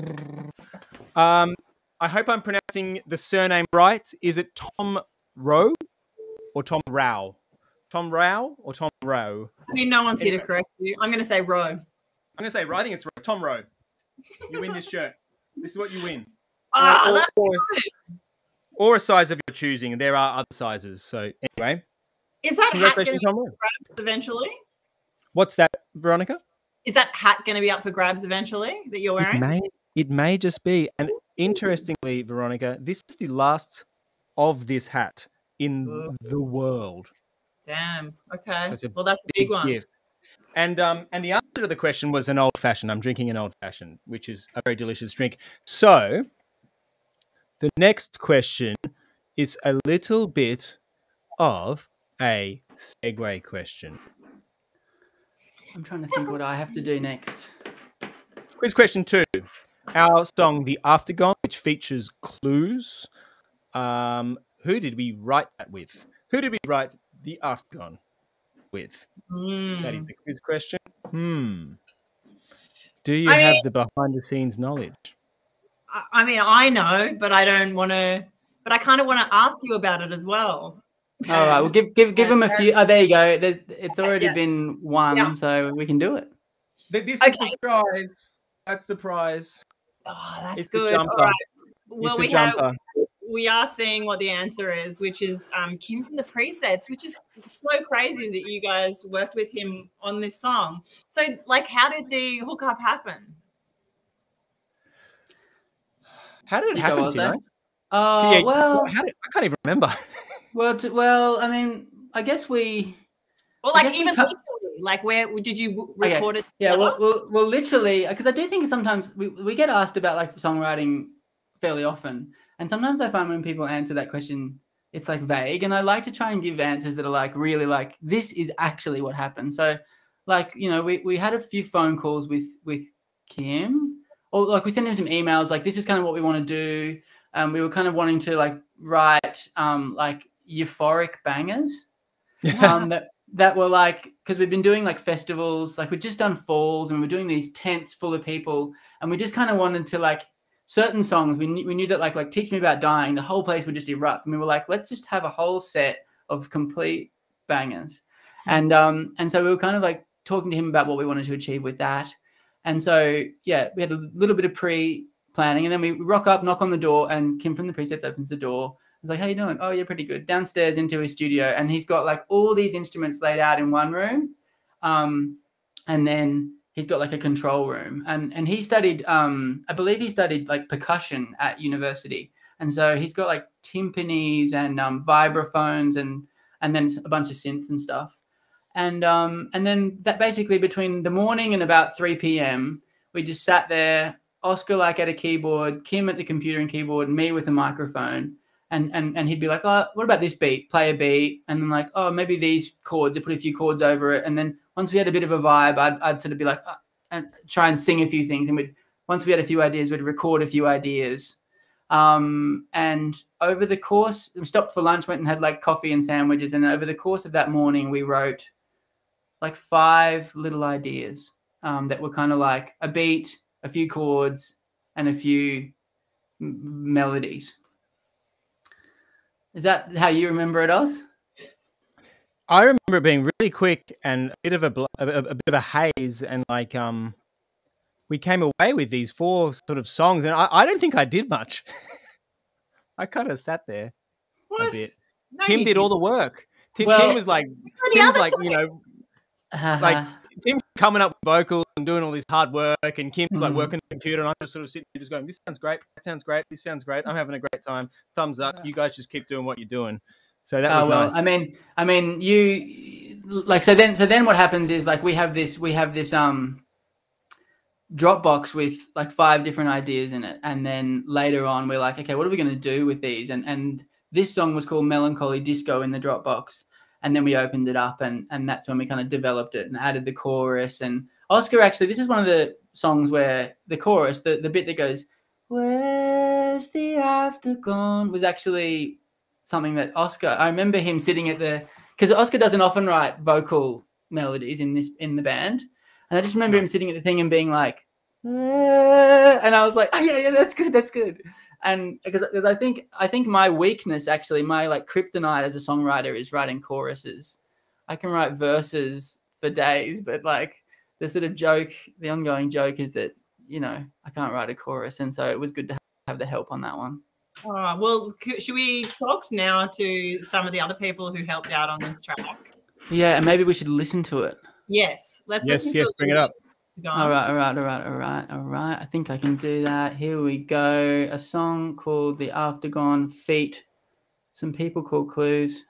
Speaker 2: Um, I hope I'm pronouncing the surname right. Is it Tom Rowe or Tom Rao? Tom Rao or Tom Rowe?
Speaker 1: I mean, no one's here to correct you. I'm going to say Roe.
Speaker 2: I'm gonna say right. I think it's right. Tom Rowe. You win this shirt. This is what you win.
Speaker 1: Ah,
Speaker 2: or,
Speaker 1: that's
Speaker 2: or,
Speaker 1: good.
Speaker 2: or a size of your choosing. There are other sizes. So anyway,
Speaker 1: Is that hat going to
Speaker 2: congratulations,
Speaker 1: be
Speaker 2: Tom
Speaker 1: up
Speaker 2: Rowe.
Speaker 1: for grabs eventually?
Speaker 2: What's that, Veronica?
Speaker 1: Is that hat going to be up for grabs eventually that you're
Speaker 2: It
Speaker 1: wearing?
Speaker 2: may, it may just be. And interestingly, Veronica, this is the last of this hat in
Speaker 1: Ooh.
Speaker 2: the world.
Speaker 1: Damn. Okay.
Speaker 2: So it's a
Speaker 1: Well, that's a big one.
Speaker 2: gift. And um, and the answer to the question was an old fashioned. I'm drinking an old fashioned, which is a very delicious drink. So the next question is a little bit of a segue question.
Speaker 3: I'm trying to think what I have to do next.
Speaker 2: Quiz question two. Our song, The Aftergone, which features clues. Um, who did we write that with? Who did we write The Aftergone with?
Speaker 1: Mm.
Speaker 2: That is the quiz question. Hmm. Do you
Speaker 1: I
Speaker 2: have
Speaker 1: mean-
Speaker 2: the behind the scenes knowledge?
Speaker 1: I- I mean, I know, but I don't want to. But I kind of want to ask you about it as well.
Speaker 3: All right, well, give give give them a few. Oh, there you go. There's, it's already
Speaker 1: Yeah.
Speaker 3: been one,
Speaker 1: Yeah.
Speaker 3: so we can do it.
Speaker 2: Th- This
Speaker 1: Okay.
Speaker 2: is the prize. That's the prize.
Speaker 1: Oh, that's
Speaker 2: It's the
Speaker 1: good.
Speaker 2: jumper.
Speaker 1: All right. Well,
Speaker 2: it's a
Speaker 1: we have
Speaker 2: jumper.
Speaker 1: we are seeing what the answer is, which is um, Kim from the Presets, which is so crazy that you guys worked with him on this song. So, like, how did the hookup happen?
Speaker 2: How did it
Speaker 3: You go,
Speaker 2: happen? Do you
Speaker 3: Ozzy.
Speaker 2: know?
Speaker 3: Oh
Speaker 2: Yeah,
Speaker 3: well,
Speaker 2: how did, I can't even remember.
Speaker 3: well, t- well. I mean, I guess we.
Speaker 1: Or
Speaker 3: I
Speaker 1: like
Speaker 3: guess we
Speaker 1: even
Speaker 3: cut-
Speaker 1: literally, like where did you w-
Speaker 3: Okay.
Speaker 1: record it?
Speaker 3: Yeah,
Speaker 1: together?
Speaker 3: well, well, well literally, because I do think sometimes we, we get asked about like songwriting fairly often, and sometimes I find when people answer that question, it's like vague, and I like to try and give answers that are like really like this is actually what happened. So, like you know, we we had a few phone calls with with Kim, or like we sent him some emails like this is kind of what we want to do. Um, we were kind of wanting to like write um like euphoric bangers. um, that that were like because we've been doing like festivals, like we've just done falls, and we're doing these tents full of people, and we just kind of wanted to like certain songs. We knew, we knew that like like Teach Me About Dying, the whole place would just erupt, and we were like, let's just have a whole set of complete bangers, and um and so we were kind of like talking to him about what we wanted to achieve with that, and so yeah, we had a little bit of pre-planning, and then we rock up, knock on the door, and Kim from the Presets opens the door. I was like, how you doing? Oh, yeah, pretty good. Downstairs into his studio. And he's got like all these instruments laid out in one room. Um, and then he's got like a control room. And and he studied, um, I believe he studied like percussion at university. And so he's got like timpanis and um, vibraphones and and then a bunch of synths and stuff. And um, and then that basically between the morning and about three p.m., we just sat there, Oscar like at a keyboard, Kim at the computer and keyboard, me with a microphone. And, and and he'd be like, oh, what about this beat? Play a beat. And then like, oh, maybe these chords. I put a few chords over it. And then once we had a bit of a vibe, I'd, I'd sort of be like, oh, and try and sing a few things. And we'd once we had a few ideas, we'd record a few ideas. Um, and over the course, we stopped for lunch, went and had like coffee and sandwiches. And over the course of that morning, we wrote like five little ideas um, that were kind of like a beat, a few chords, and a few m- melodies. Is that how you remember it, Oz?
Speaker 2: I remember it being really quick and a bit of a, bl- a, a bit of a haze, and like um, we came away with these four sort of songs, and I, I don't think I did much. I kind of sat there a bit.
Speaker 1: No,
Speaker 2: Tim
Speaker 1: you
Speaker 2: did all
Speaker 1: didn't.
Speaker 2: the work. Tim,
Speaker 3: Well-
Speaker 2: Tim was like,
Speaker 1: the
Speaker 2: Tim was
Speaker 1: other
Speaker 2: like,
Speaker 1: side.
Speaker 2: you know, like Tim coming up with vocals and doing all this hard work, and Kim's like
Speaker 3: Mhm.
Speaker 2: working the computer, and I'm just sort of sitting there just going, this sounds great, that sounds great, this sounds great, I'm having a great time, thumbs up, you guys just keep doing what you're doing. So that was
Speaker 3: Oh well,
Speaker 2: nice.
Speaker 3: I mean, I mean, you like so then so then what happens is like we have this we have this um Dropbox with like five different ideas in it, and then later on we're like, okay, what are we going to do with these? And and this song was called Melancholy Disco in the Dropbox, and then we opened it up, and and that's when we kind of developed it and added the chorus. And Oscar actually, this is one of the songs where the chorus, the the bit that goes, "Where's the after gone," was actually something that Oscar, I remember him sitting at the, because Oscar doesn't often write vocal melodies in this, in the band. And I just remember him sitting at the thing and being like, "Ah," and I was like, oh yeah, yeah, that's good. That's good. And because, because I think, I think my weakness actually, my like kryptonite as a songwriter is writing choruses. I can write verses for days, but like the sort of joke, the ongoing joke is that, you know, I can't write a chorus. And so it was good to have the help on that one.
Speaker 1: Oh, well, c- should we talk now to some of the other people who helped out on this track?
Speaker 3: Yeah, and maybe we should listen to it.
Speaker 1: Yes, let's
Speaker 2: yes,
Speaker 1: listen to
Speaker 2: yes, bring it up.
Speaker 1: Go on.
Speaker 3: All right, all right, all right, all right, all right. I think I can do that. Here we go. A song called The Aftergone Feat. Some people called Clues.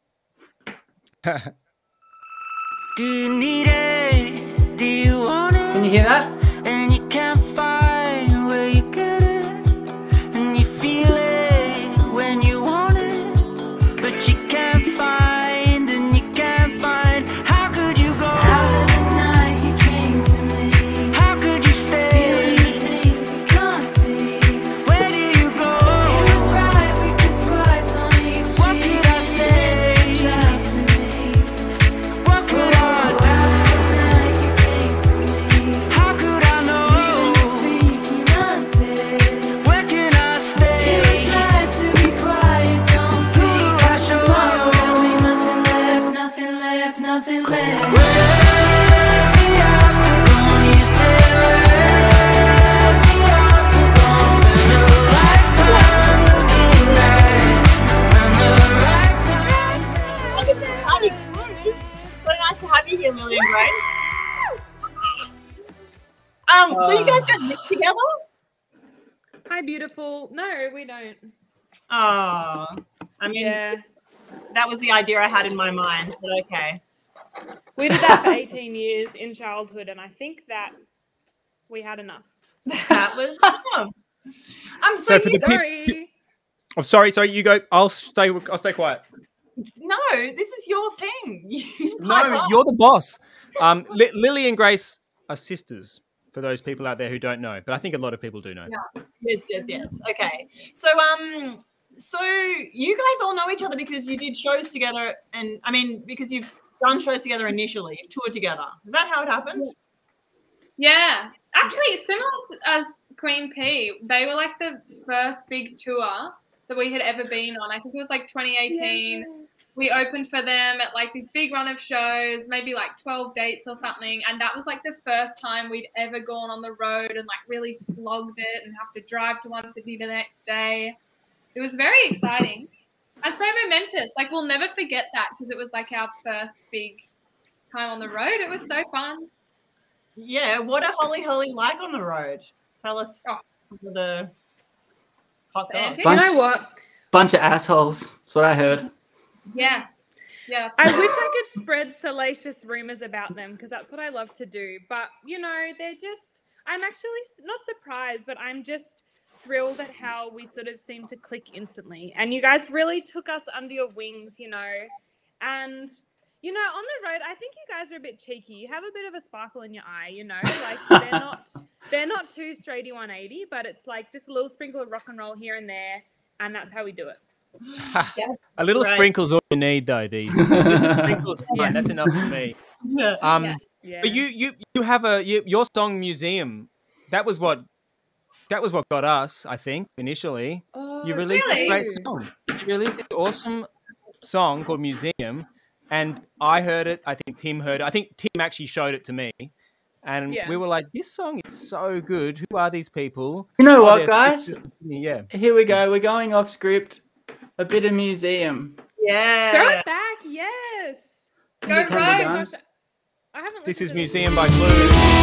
Speaker 4: Do you need it? Do you want it?
Speaker 3: Can you hear that?
Speaker 4: And you can't find where you get it, and you feel it when you want it, but you can't find, and you can't find. How could you go?
Speaker 6: Out of the night you came to me,
Speaker 4: How could you
Speaker 6: feeling the
Speaker 4: stay?
Speaker 6: things you can't see.
Speaker 4: Where do you go?
Speaker 6: It was right, we kissed twice on each
Speaker 4: What
Speaker 6: cheek.
Speaker 4: could I say?
Speaker 6: Trapped to me.
Speaker 4: What could I
Speaker 6: Out of the night you came to me,
Speaker 4: do? How could I know?
Speaker 7: beautiful. No, we don't.
Speaker 1: Oh, I mean,
Speaker 7: Yeah.
Speaker 1: that was the idea I had in my mind, but okay.
Speaker 7: We did that for eighteen years in childhood, and I think that we had enough.
Speaker 1: That was enough. Um, so,
Speaker 2: So for
Speaker 1: you,
Speaker 2: the peop-
Speaker 7: Sorry.
Speaker 2: Oh, sorry, sorry. You go. I'll stay. I'll stay quiet.
Speaker 1: no, this is your thing. You
Speaker 2: No,
Speaker 1: pipe up.
Speaker 2: you're the boss. Um, Li- Lily and Grace are sisters. For those people out there who don't know, but I think a lot of people do know.
Speaker 1: Yes, yes, yes. Okay. So, um, so you guys all know each other because you did shows together, and I mean, because you've done shows together initially, you've toured together. Is that how it happened?
Speaker 8: Yeah, actually, similar as Queen P, they were like the first big tour that we had ever been on. I think it was like twenty eighteen. We opened for them at like this big run of shows, maybe like twelve dates or something. And that was like the first time we'd ever gone on the road and like really slogged it and have to drive to one city the next day. It was very exciting and so momentous. Like we'll never forget that because it was like our first big time on the road. It was so fun.
Speaker 1: Yeah. What are Holly Holly like on the road? Tell us
Speaker 8: Oh.
Speaker 1: some of the hot
Speaker 8: The
Speaker 1: goss.
Speaker 8: antics?
Speaker 3: Fun.
Speaker 7: You know what?
Speaker 3: Bunch of assholes. That's what I heard.
Speaker 8: Yeah. Yeah. That's
Speaker 7: I
Speaker 8: right.
Speaker 7: wish I could spread salacious rumors about them because that's what I love to do. But, you know, they're just, I'm actually s- not surprised, but I'm just thrilled at how we sort of seem to click instantly. And you guys really took us under your wings, you know. And, you know, on the road, I think you guys are a bit cheeky. You have a bit of a sparkle in your eye, you know. Like, they're not, they're not too straighty one eighty, but it's like just a little sprinkle of rock and roll here and there. And that's how we do it.
Speaker 2: A little
Speaker 1: Right.
Speaker 2: sprinkle's all you need, though. These just a sprinkle's fine.
Speaker 7: Yeah.
Speaker 2: That's enough for me.
Speaker 1: Yeah.
Speaker 2: Um,
Speaker 8: Yeah.
Speaker 7: Yeah.
Speaker 2: but you, you, you have a you, your song Museum. That was what, that was what got us. I think initially.
Speaker 7: oh,
Speaker 2: You released
Speaker 8: really?
Speaker 2: this great song. You released an awesome song called Museum, and I heard it. I think Tim heard it. I think Tim actually showed it to me, and
Speaker 7: Yeah.
Speaker 2: we were like, "This song is so good. Who are these people?"
Speaker 3: You know
Speaker 2: Oh,
Speaker 3: what,
Speaker 2: they're
Speaker 3: guys?
Speaker 2: sisters from Sydney, Yeah.
Speaker 3: Here we go. We're going off script. A bit of museum.
Speaker 7: Throw
Speaker 1: Yeah.
Speaker 7: it back, yes.
Speaker 8: Go
Speaker 3: Think it can be
Speaker 8: Rogue.
Speaker 3: done.
Speaker 7: Gosh, I haven't
Speaker 2: This
Speaker 7: listened
Speaker 2: is
Speaker 7: to
Speaker 2: Museum by Clue.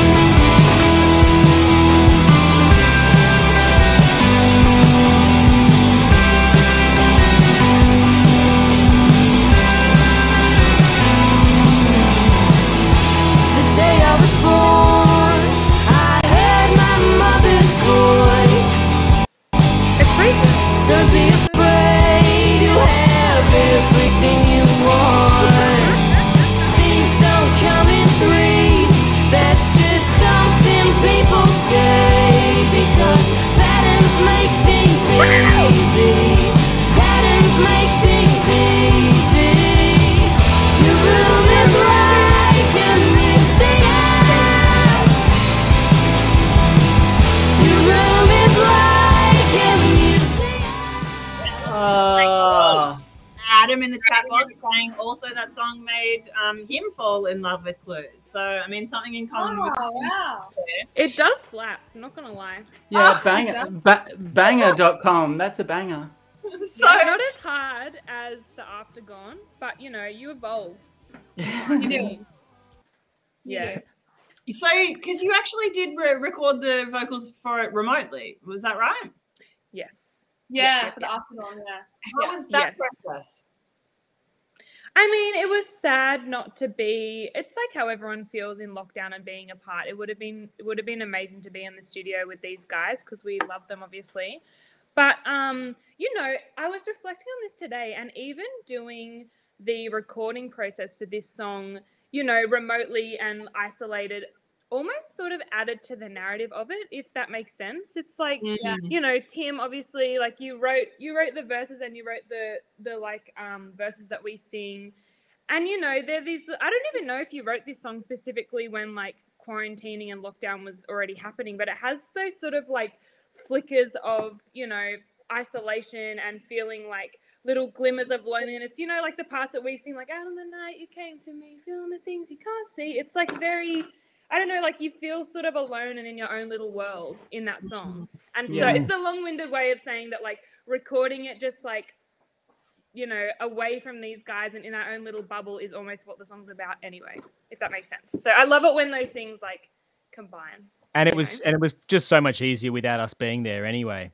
Speaker 6: The day I was born, I heard my mother's voice.
Speaker 7: It's pretty good.
Speaker 6: Don't be afraid, you have everything you want. Things don't come in threes, that's just something people say. Because patterns make things easy. Patterns make things easy. Your room is like a museum. Your room is like a museum.
Speaker 3: Oh,
Speaker 1: Adam in the chat box saying also that song made um, him fall in love with Clue. So I mean something in common with
Speaker 8: Oh, wow.
Speaker 7: It does slap, I'm not gonna lie.
Speaker 3: yeah,
Speaker 8: Oh,
Speaker 3: banger,
Speaker 8: yeah.
Speaker 3: ba- banger dot com. That's a banger.
Speaker 1: so
Speaker 7: Yeah, not as hard as the After Gone, but you know, you evolve.
Speaker 8: You do.
Speaker 7: Yeah.
Speaker 1: so because you actually did re- record the vocals for it remotely, was that right?
Speaker 7: Yes.
Speaker 8: Yeah,
Speaker 7: Yeah,
Speaker 8: for the
Speaker 7: yeah.
Speaker 8: afternoon, yeah.
Speaker 1: How
Speaker 8: Yeah.
Speaker 1: was that
Speaker 7: Yes.
Speaker 1: process?
Speaker 7: I mean, it was sad not to be. It's like how everyone feels in lockdown and being apart. It would have been it would have been amazing to be in the studio with these guys because we love them obviously. But um, you know, I was reflecting on this today, and even doing the recording process for this song, you know, remotely and isolated, almost sort of added to the narrative of it, if that makes sense. It's like,
Speaker 1: Mhm.
Speaker 7: you know, Tim, obviously, like you wrote you wrote the verses and you wrote the the like um verses that we sing. And you know, there these I don't even know if you wrote this song specifically when like quarantining and lockdown was already happening, but it has those sort of like flickers of, you know, isolation and feeling like little glimmers of loneliness, you know, like the parts that we sing, like out in the night you came to me, feeling the things you can't see. It's like very, I don't know, like you feel sort of alone and in your own little world in that song. And so
Speaker 3: Yeah.
Speaker 7: it's a long-winded way of saying that like recording it just like, you know, away from these guys and in our own little bubble is almost what the song's about anyway, if that makes sense. So I love it when those things like combine.
Speaker 2: And it
Speaker 7: you
Speaker 2: was
Speaker 7: know.
Speaker 2: and it was just so much easier without us being there anyway.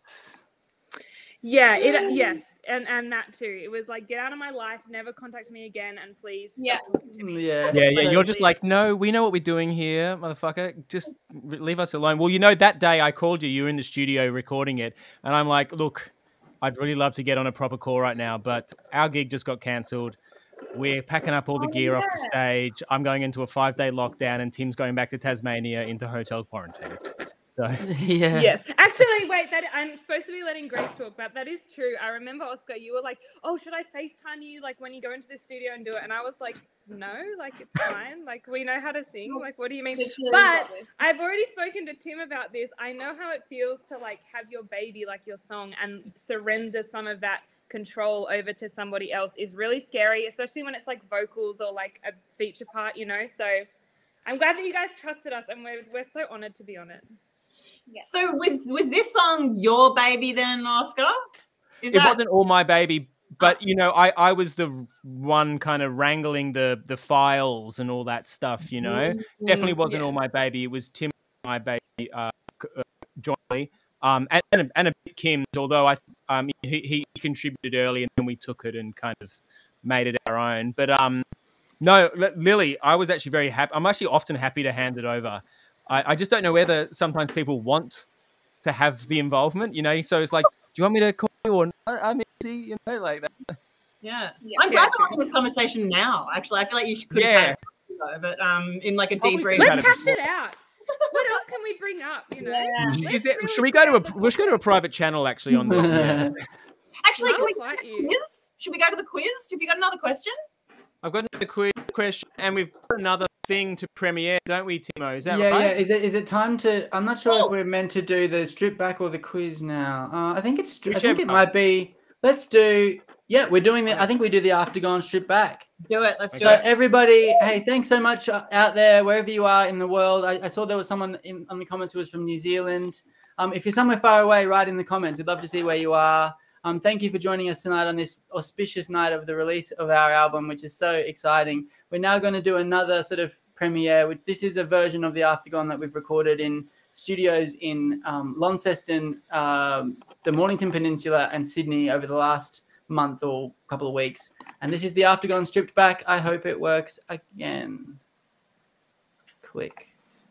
Speaker 7: Yeah, it yes, and and that too. It was like, get out of my life, never contact me again, and please stop
Speaker 8: Yeah.
Speaker 7: talking to me.
Speaker 3: Yeah.
Speaker 2: Yeah, yeah.
Speaker 3: So-
Speaker 2: You're just like, no, we know what we're doing here, motherfucker. Just r- leave us alone. Well, you know, that day I called you. You were in the studio recording it, and I'm like, look, I'd really love to get on a proper call right now, but our gig just got cancelled. We're packing up all the
Speaker 8: Oh,
Speaker 2: gear off the
Speaker 8: yes.
Speaker 2: stage. I'm going into a five day lockdown, and Tim's going back to Tasmania into hotel quarantine. So
Speaker 3: Yeah.
Speaker 7: Yes, actually, wait. That I'm supposed to be letting Grace talk, but that is true. I remember, Oscar, you were like, "Oh, should I FaceTime you like when you go into the studio and do it?" And I was like, "No, like it's fine. Like we know how to sing. Like what do you mean?"
Speaker 8: Literally
Speaker 7: But
Speaker 8: got this.
Speaker 7: I've already spoken to Tim about this. I know how it feels to like have your baby like your song and surrender some of that control over to somebody else is really scary, especially when it's like vocals or like a feature part, you know. So I'm glad that you guys trusted us, and we're we're so honored to be on it.
Speaker 8: Yeah.
Speaker 1: So was was this song your baby then, Oscar? Is
Speaker 2: it
Speaker 1: that
Speaker 2: wasn't all my baby, but you know, I, I was the one kind of wrangling the the files and all that stuff. You know, definitely wasn't
Speaker 7: yeah.
Speaker 2: all my baby. It was Tim, my baby, uh, c- uh, jointly, um, and and a, and a bit Kim's. Although I um he, he contributed early, and then we took it and kind of made it our own. But um, no, Li- Lily, I was actually very happy. I'm actually often happy to hand it over. I, I just don't know whether sometimes people want to have the involvement, you know. So it's like, do you want me to call you or not? I'm easy, you know, like that.
Speaker 1: Yeah.
Speaker 8: Yeah.
Speaker 1: I'm glad
Speaker 7: Yeah,
Speaker 1: we're having this conversation now. Actually, I feel like you should could
Speaker 2: Yeah.
Speaker 1: have had it ago, but um, in like a
Speaker 2: Probably
Speaker 1: debrief.
Speaker 2: could have
Speaker 7: Let's
Speaker 2: had
Speaker 7: hash it out. What else can we bring up? You know,
Speaker 8: Yeah.
Speaker 2: Is
Speaker 7: Let's
Speaker 2: it,
Speaker 7: really
Speaker 2: should we go to
Speaker 7: clear
Speaker 2: a
Speaker 7: the
Speaker 2: we should go to a
Speaker 7: topic.
Speaker 2: private channel actually on the yeah.
Speaker 1: Actually,
Speaker 7: I
Speaker 1: can we
Speaker 7: would
Speaker 1: go to
Speaker 7: like
Speaker 1: the
Speaker 7: you.
Speaker 1: quiz? Should we go to the quiz? Have you got another question?
Speaker 2: I've got another quiz question and we've got another thing to premiere, don't we, Timo? Is that
Speaker 3: yeah,
Speaker 2: right?
Speaker 3: yeah. Is it is it time to? I'm not sure
Speaker 1: Oh.
Speaker 3: if we're meant to do the strip back or the quiz now. Uh, I think it's. I think
Speaker 2: Whichever.
Speaker 3: it might be. Let's do. Yeah, we're doing the. I think we do the aftergone strip back.
Speaker 1: Do it. Let's do
Speaker 3: So
Speaker 1: it.
Speaker 3: everybody, hey, thanks so much uh, out there, wherever you are in the world. I, I saw there was someone in on the comments who was from New Zealand. Um, if you're somewhere far away, write in the comments. We'd love to see where you are. Um, thank you for joining us tonight on this auspicious night of the release of our album, which is so exciting. We're now going to do another sort of premiere. With, this is a version of the Aftergone that we've recorded in studios in um, Launceston, um, the Mornington Peninsula, and Sydney over the last month or couple of weeks. And this is the Aftergone stripped back. I hope it works again. Click.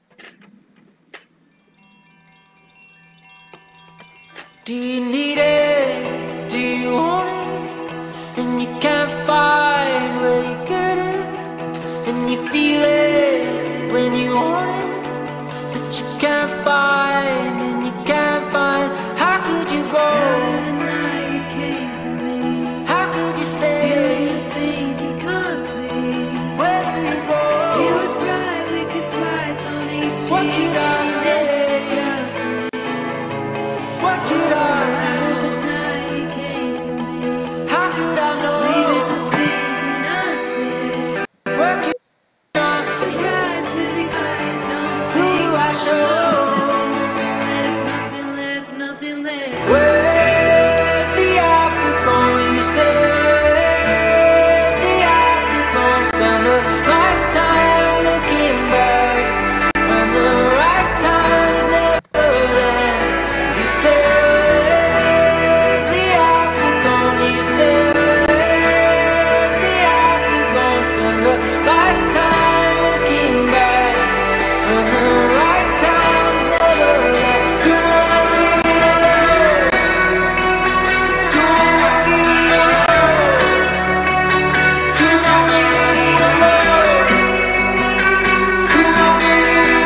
Speaker 4: Do you need it? Do you want it? And you can't find where you get it. And you feel it when you want it. But you can't find, and you can't find. How could you go?
Speaker 6: Out of the night you came to me,
Speaker 4: How could you
Speaker 6: feeling
Speaker 4: stay?
Speaker 6: the things you can't see.
Speaker 4: Where do you go?
Speaker 6: It was bright, we kissed twice on each cheek.
Speaker 4: What could I say?
Speaker 6: Reach out to me.
Speaker 4: What could I
Speaker 6: Out of
Speaker 4: do?
Speaker 6: the night you came to me,
Speaker 4: How could I
Speaker 6: leaving
Speaker 4: know?
Speaker 6: the speaking unsaid.
Speaker 4: Where could I
Speaker 6: It's
Speaker 4: stay?
Speaker 6: right to the eye, don't
Speaker 4: Who
Speaker 6: speak.
Speaker 4: do I show?
Speaker 6: Nothing left, nothing left, nothing left.
Speaker 4: Where's the aftergone, you say? Where's the aftergone? Spend a lifetime looking back when the right time's never there. You say, where's the aftergone? You say, where's the aftergone? Spend a lifetime looking back when the right time's never there. Come on and leave it alone. Come on and leave it alone. Come on and leave it alone. Come on and leave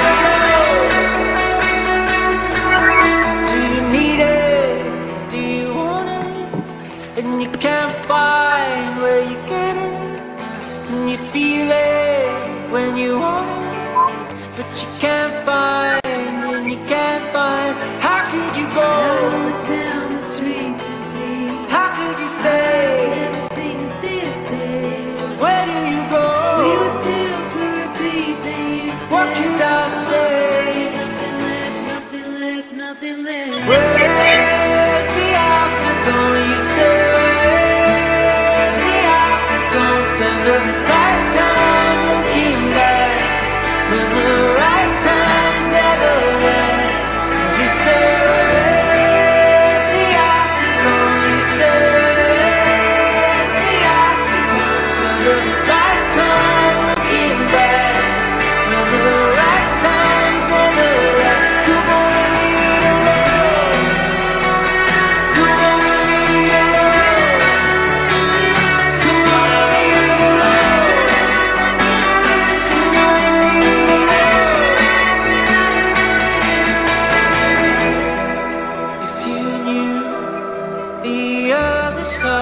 Speaker 4: it alone. Do you need it? Do you want it? And you can't find where you get it. And you feel it when you want it. But you can't find, and you can't find. How could you
Speaker 6: Out
Speaker 4: go?
Speaker 6: on the town, the streets empty.
Speaker 4: How could you stay?
Speaker 6: Never seen it this day.
Speaker 4: Where do you
Speaker 6: We
Speaker 4: go?
Speaker 6: were still for a beat, then you
Speaker 4: What
Speaker 6: said
Speaker 4: could I say?
Speaker 6: nothing left, nothing left, nothing left.
Speaker 4: Where's the aftergone? You say, where's the aftergone? Spend a lifetime looking back when the right time's never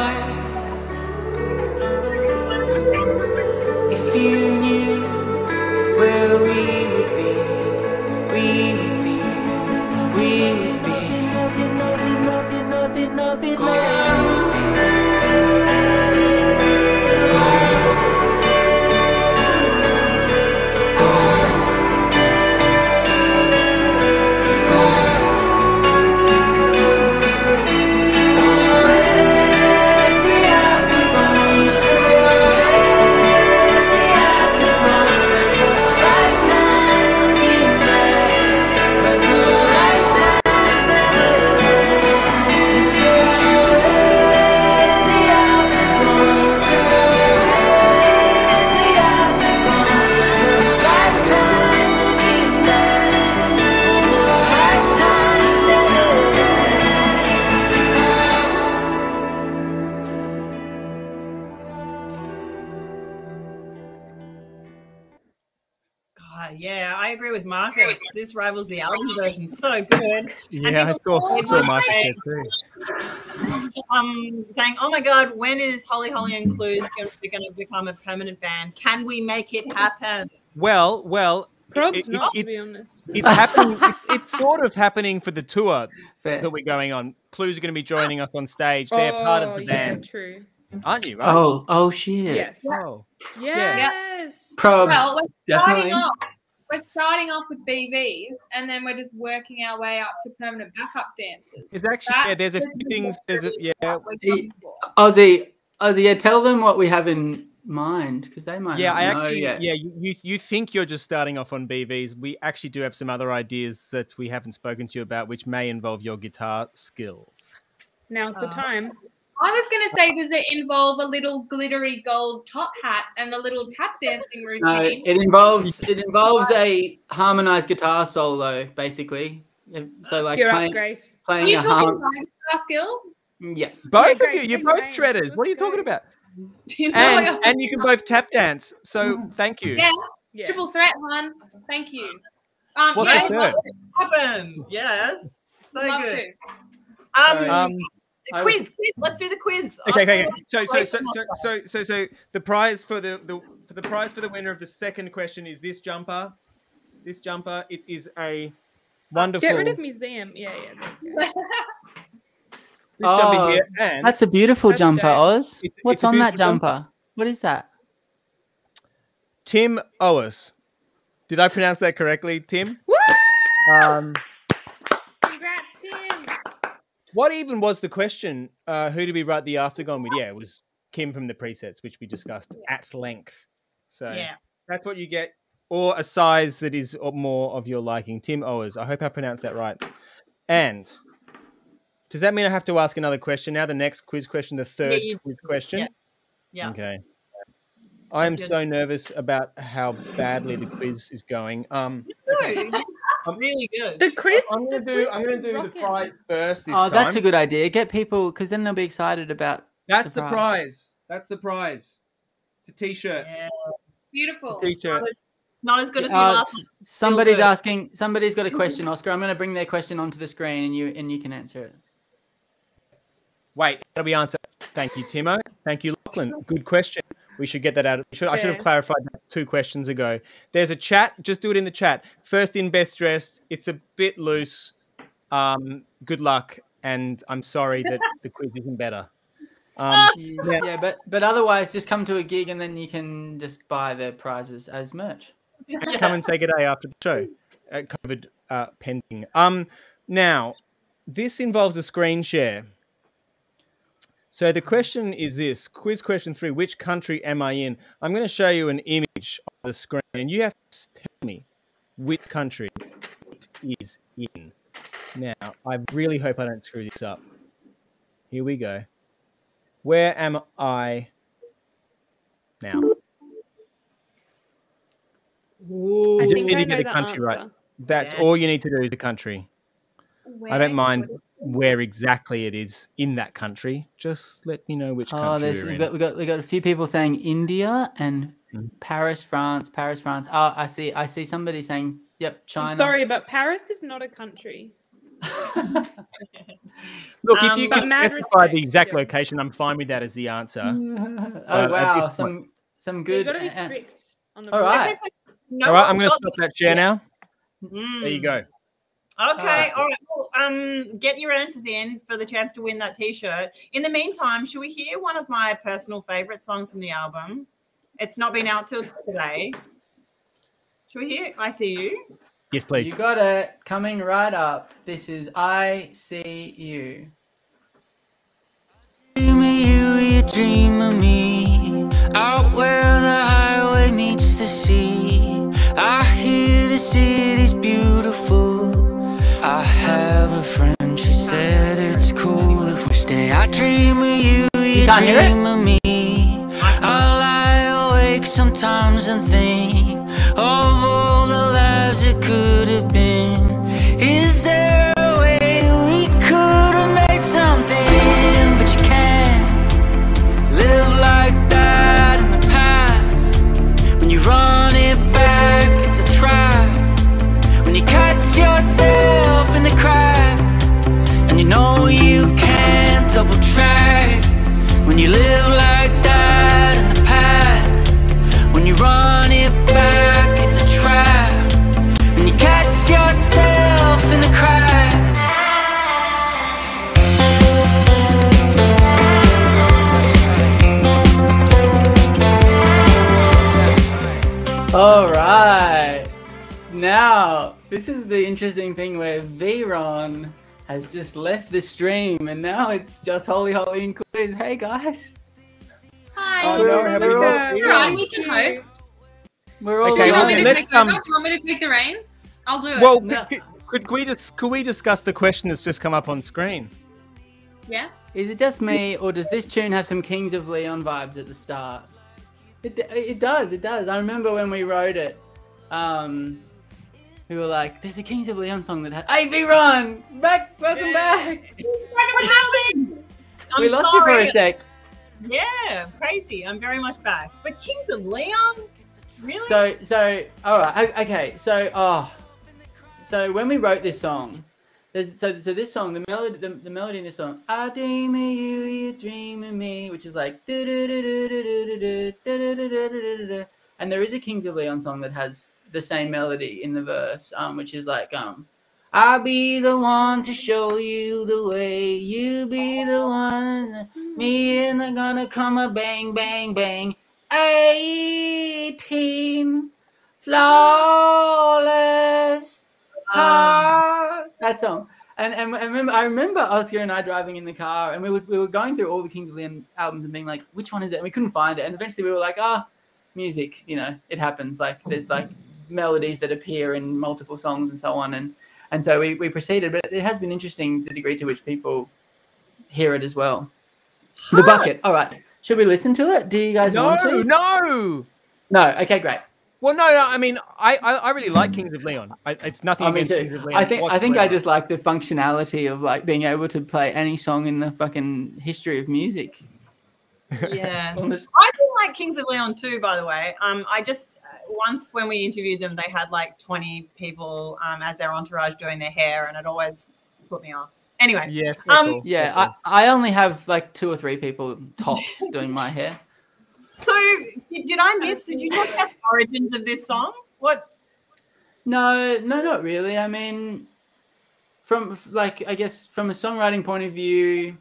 Speaker 4: heart. If you knew where we would be, we would be, we would be nothing, nothing, nothing, nothing, nothing, nothing.
Speaker 1: God, yeah, I agree with Marcus. This rivals the album version. So good.
Speaker 2: Yeah, I
Speaker 1: people
Speaker 2: saw,
Speaker 1: always
Speaker 2: saw
Speaker 1: like
Speaker 2: Marcus
Speaker 1: saying-
Speaker 2: there too.
Speaker 1: um, saying, "Oh my God, when is Holly Holly and Clues going to become a permanent band? Can we make it happen?"
Speaker 2: Well, well, it-
Speaker 7: Probs
Speaker 2: it-
Speaker 7: not, to
Speaker 2: it's,
Speaker 7: be honest.
Speaker 2: it's happening. It's, it's sort of happening for the tour
Speaker 3: Fair.
Speaker 2: that we're going on. Clues are going to be joining us on stage. They're part of
Speaker 7: Oh,
Speaker 2: the
Speaker 7: yeah,
Speaker 2: band,
Speaker 7: true.
Speaker 2: aren't you? Right?
Speaker 3: Oh, oh shit.
Speaker 7: Yes.
Speaker 2: Oh.
Speaker 7: Yes.
Speaker 3: Probs,
Speaker 8: Well, we're starting
Speaker 3: definitely.
Speaker 8: off. We're starting off with B Vs, and then we're just working our way up to permanent backup dancers.
Speaker 2: There's actually yeah, there's a
Speaker 8: That's
Speaker 2: few
Speaker 8: the
Speaker 2: things. There's a, yeah,
Speaker 8: what we're going for.
Speaker 3: Ozzy, Ozzy, yeah, tell them what we have in mind because they might
Speaker 2: yeah.
Speaker 3: not
Speaker 2: I
Speaker 3: know
Speaker 2: actually
Speaker 3: yet.
Speaker 2: yeah. You, you you think you're just starting off on B Vs? We actually do have some other ideas that we haven't spoken to you about, which may involve your guitar skills.
Speaker 7: Now's the
Speaker 1: Uh,
Speaker 7: time.
Speaker 8: I was going to say, does it involve a little glittery gold top hat and a little tap dancing routine?
Speaker 3: No, it involves it involves a harmonized guitar solo, basically. So like
Speaker 7: You're up,
Speaker 3: playing,
Speaker 7: Grace.
Speaker 8: Are
Speaker 3: playing
Speaker 8: you
Speaker 3: a
Speaker 8: talking
Speaker 3: harm.
Speaker 8: my guitar skills?
Speaker 3: Yeah.
Speaker 2: Both of
Speaker 7: Grace,
Speaker 2: you, you're
Speaker 7: bring
Speaker 2: both
Speaker 7: your aim.
Speaker 2: shredders. What are you
Speaker 7: Let's
Speaker 2: talking
Speaker 7: go.
Speaker 2: about?
Speaker 8: Do you know what
Speaker 2: And
Speaker 8: else
Speaker 2: and
Speaker 8: is
Speaker 2: you can
Speaker 8: going
Speaker 2: both tap dance. So thank you.
Speaker 8: Yeah,
Speaker 7: Yeah.
Speaker 8: triple threat, hun. Thank you. Um,
Speaker 2: What's
Speaker 8: yeah,
Speaker 2: the
Speaker 8: I'd love
Speaker 2: third?
Speaker 8: to.
Speaker 1: Happen. Yes. So
Speaker 8: Love
Speaker 1: good.
Speaker 8: to.
Speaker 1: Um,
Speaker 3: Sorry.
Speaker 2: Um.
Speaker 3: I
Speaker 1: quiz, quiz. Let's do the quiz.
Speaker 2: Okay,
Speaker 1: Ask
Speaker 2: okay,
Speaker 1: me
Speaker 2: okay. So, so,
Speaker 1: question.
Speaker 2: so, so, so, so, so, the prize for the, the for the prize for the winner of the second question is this jumper. This jumper. It is a wonderful.
Speaker 7: Get rid of museum. Yeah, yeah. there you go.
Speaker 2: this jumper
Speaker 3: Oh,
Speaker 2: here, and
Speaker 3: That's a beautiful
Speaker 7: That's
Speaker 3: jumper,
Speaker 7: dope.
Speaker 3: Oz.
Speaker 2: It's-
Speaker 3: What's
Speaker 2: it's a
Speaker 3: on that
Speaker 2: beautiful jumper.
Speaker 3: jumper? What is that?
Speaker 2: Tim Owes. Did I pronounce that correctly, Tim?
Speaker 7: Woo!
Speaker 2: Um,
Speaker 7: Congrats, Tim.
Speaker 2: what even was the question? Uh, who did we write the aftergone with? Yeah, it was Kim from the presets, which we discussed at length. So
Speaker 1: Yeah.
Speaker 2: that's what you get, or a size that is more of your liking. Tim Owes. I hope I pronounced that right. And does that mean I have to ask another question now? The next quiz question, the third
Speaker 1: you-
Speaker 2: quiz question.
Speaker 1: yeah. Yeah.
Speaker 2: Okay. I am
Speaker 1: That's good.
Speaker 2: so nervous about how badly the quiz is going. Um,
Speaker 1: No, you're really good.
Speaker 7: The Chris.
Speaker 2: I'm gonna
Speaker 7: the
Speaker 2: do.
Speaker 7: quiz
Speaker 2: I'm gonna
Speaker 7: is
Speaker 2: do the
Speaker 7: rocking.
Speaker 2: prize first this
Speaker 3: Oh,
Speaker 2: time.
Speaker 3: that's a good idea. Get people because then they'll be excited about.
Speaker 2: That's
Speaker 3: the
Speaker 2: the
Speaker 3: prize.
Speaker 2: prize. That's the prize. It's a t-shirt.
Speaker 1: Yeah.
Speaker 8: Beautiful.
Speaker 2: T-shirt.
Speaker 1: Not as, not as good as the
Speaker 3: Uh,
Speaker 1: last.
Speaker 3: s- somebody's
Speaker 1: good.
Speaker 3: asking. Somebody's got a question, Oscar. I'm going to bring their question onto the screen, and you and you can answer it.
Speaker 2: Wait, how do we answer? Thank you, Timo. Thank you, Lachlan. Good question. We should get that out. Should, I should have
Speaker 7: Yeah.
Speaker 2: clarified that two questions ago. There's a chat. Just do it in the chat. First in, best dressed. It's a bit loose. Um, good luck, and I'm sorry that the quiz isn't better. Um,
Speaker 3: Yeah, yeah, but but otherwise, just come to a gig, and then you can just buy the prizes as merch.
Speaker 2: and come and say good day after the show. Uh, COVID uh, pending. Um, now, this involves a screen share. So the question is this, quiz question three, which country am I in? I'm going to show you an image of the screen, and you have to tell me which country it is in. Now, I really hope I don't screw this up. Here we go. Where am I now?
Speaker 1: Ooh.
Speaker 7: I
Speaker 2: just
Speaker 7: think
Speaker 2: need
Speaker 7: I
Speaker 2: to get
Speaker 7: know
Speaker 2: the
Speaker 7: the
Speaker 2: country right.
Speaker 7: answer.
Speaker 2: That's
Speaker 1: Yeah.
Speaker 2: all you need to do is the country. I don't
Speaker 8: Where
Speaker 2: mind
Speaker 8: would it-
Speaker 2: where exactly it is in that country. Just let me know which
Speaker 3: Oh,
Speaker 2: country
Speaker 3: there's
Speaker 2: you're
Speaker 3: we
Speaker 2: in.
Speaker 3: got we got we got a few people saying India and
Speaker 2: Mhm.
Speaker 3: Paris, France, Paris, France. Oh, I see. I see somebody saying, "Yep, China."
Speaker 7: I'm sorry, but Paris is not a country.
Speaker 2: Look, if
Speaker 1: Um,
Speaker 2: you
Speaker 1: but
Speaker 2: can
Speaker 7: mad
Speaker 2: specify
Speaker 7: respect
Speaker 2: the
Speaker 7: to
Speaker 2: exact
Speaker 7: them.
Speaker 2: location, I'm fine with that as the answer.
Speaker 3: oh
Speaker 2: at
Speaker 3: wow,
Speaker 2: this point-
Speaker 3: some some
Speaker 7: You've
Speaker 3: good.
Speaker 7: got to be
Speaker 3: uh,
Speaker 7: strict on the
Speaker 3: all
Speaker 7: rules.
Speaker 3: right.
Speaker 1: Okay, so no
Speaker 2: All right, I'm
Speaker 1: one's
Speaker 2: going to
Speaker 1: got
Speaker 2: stop that share now.
Speaker 1: Mm.
Speaker 2: There you go.
Speaker 1: Okay,
Speaker 3: right.
Speaker 1: all right. Well, um, get your answers in for the chance to win that T-shirt. In the meantime, should we hear one of my personal favorite songs from the album? It's not been out till today. Should we hear I See You?
Speaker 2: Yes, please.
Speaker 3: You got it. Coming right up. This is I See You.
Speaker 4: Dream of you, you dream of me. Out where the highway meets the sea. I hear the city's beautiful. I have a friend, she said it's cool if we stay. I dream of you, you
Speaker 3: can't hear it?
Speaker 4: dream of me. I lie awake sometimes and think of all the lives it could have been. Is there a way that we could have made something? But you can't live like that in the past. When you run it back, it's a trap. When you catch yourself in the cracks, and you know you can't double track. When you live like that in the past, when you run it back, it's a trap. When you catch yourself in the cracks.
Speaker 3: All right. Now, this is the interesting thing where V-Ron has just left the stream and now it's just Holy Holy and Quiz. Hey guys.
Speaker 8: Hi.
Speaker 2: Oh, no, have we
Speaker 3: we're
Speaker 2: got
Speaker 3: all,
Speaker 8: All right, you can host.
Speaker 3: we're all
Speaker 2: Okay,
Speaker 8: Do you want me
Speaker 3: aligned.
Speaker 8: to
Speaker 2: let's,
Speaker 8: take over?
Speaker 2: um,
Speaker 8: Do you want me to take the reins? I'll do it.
Speaker 2: Well,
Speaker 3: No.
Speaker 2: could, could, could we just could we discuss the question that's just come up on screen?
Speaker 8: yeah.
Speaker 3: Is it just me, or does this tune have some Kings of Leon vibes at the start? It, it does, it does. I remember when we wrote it, um, we were like, there's a Kings of Leon song that had, hey V-Ron, back, welcome
Speaker 1: Yeah.
Speaker 3: back.
Speaker 1: What happened? I'm
Speaker 3: we lost
Speaker 1: sorry.
Speaker 3: you for a sec.
Speaker 1: Yeah, crazy. I'm very much back. But Kings of Leon? Really?
Speaker 3: So, so, all right, o- okay. So, oh, so when we wrote this song, there's so so this song, the melody, the, the melody in this song, I dream of you, you dream of me, which is like, and there is a Kings of Leon song that has the same melody in the verse, um, which is like, um, I'll be the one to show you the way, you be the one, me and I'm gonna come a bang, bang, bang. eighteen flawless heart. That song. And, and and remember, I remember Oscar and I driving in the car, and we were we were going through all the Kings of Leon albums and being like, which one is it? And we couldn't find it. And eventually, we were like, ah, music. You know, it happens. Like there's like melodies that appear in multiple songs and so on. And and so we we proceeded. But it has been interesting the degree to which people hear it as well. The bucket. All right. Should we listen to it? Do you guys
Speaker 2: No,
Speaker 3: want to?
Speaker 2: no.
Speaker 3: No. Okay, great.
Speaker 2: Well, no, no. I mean, I, I, I really like Kings of Leon. I, it's nothing
Speaker 3: I mean,
Speaker 2: against
Speaker 3: too.
Speaker 2: Kings of Leon.
Speaker 3: I think I think I
Speaker 2: whatsoever.
Speaker 3: just like the functionality of like being able to play any song in the fucking history of music.
Speaker 1: yeah.
Speaker 3: Almost-
Speaker 1: I do like Kings of Leon too, by the way. Um, I just uh, once when we interviewed them, they had like twenty people um as their entourage doing their hair, and it always put me off. Anyway,
Speaker 2: Yeah. they're
Speaker 1: Um,
Speaker 2: cool,
Speaker 3: Yeah,
Speaker 2: they're
Speaker 3: I,
Speaker 2: cool.
Speaker 3: I only have like two or three people tops doing my hair.
Speaker 1: so did did I miss? Did you talk about the origins of this song? What?
Speaker 3: No, no, not really. I mean, from like I guess from a songwriting point of view,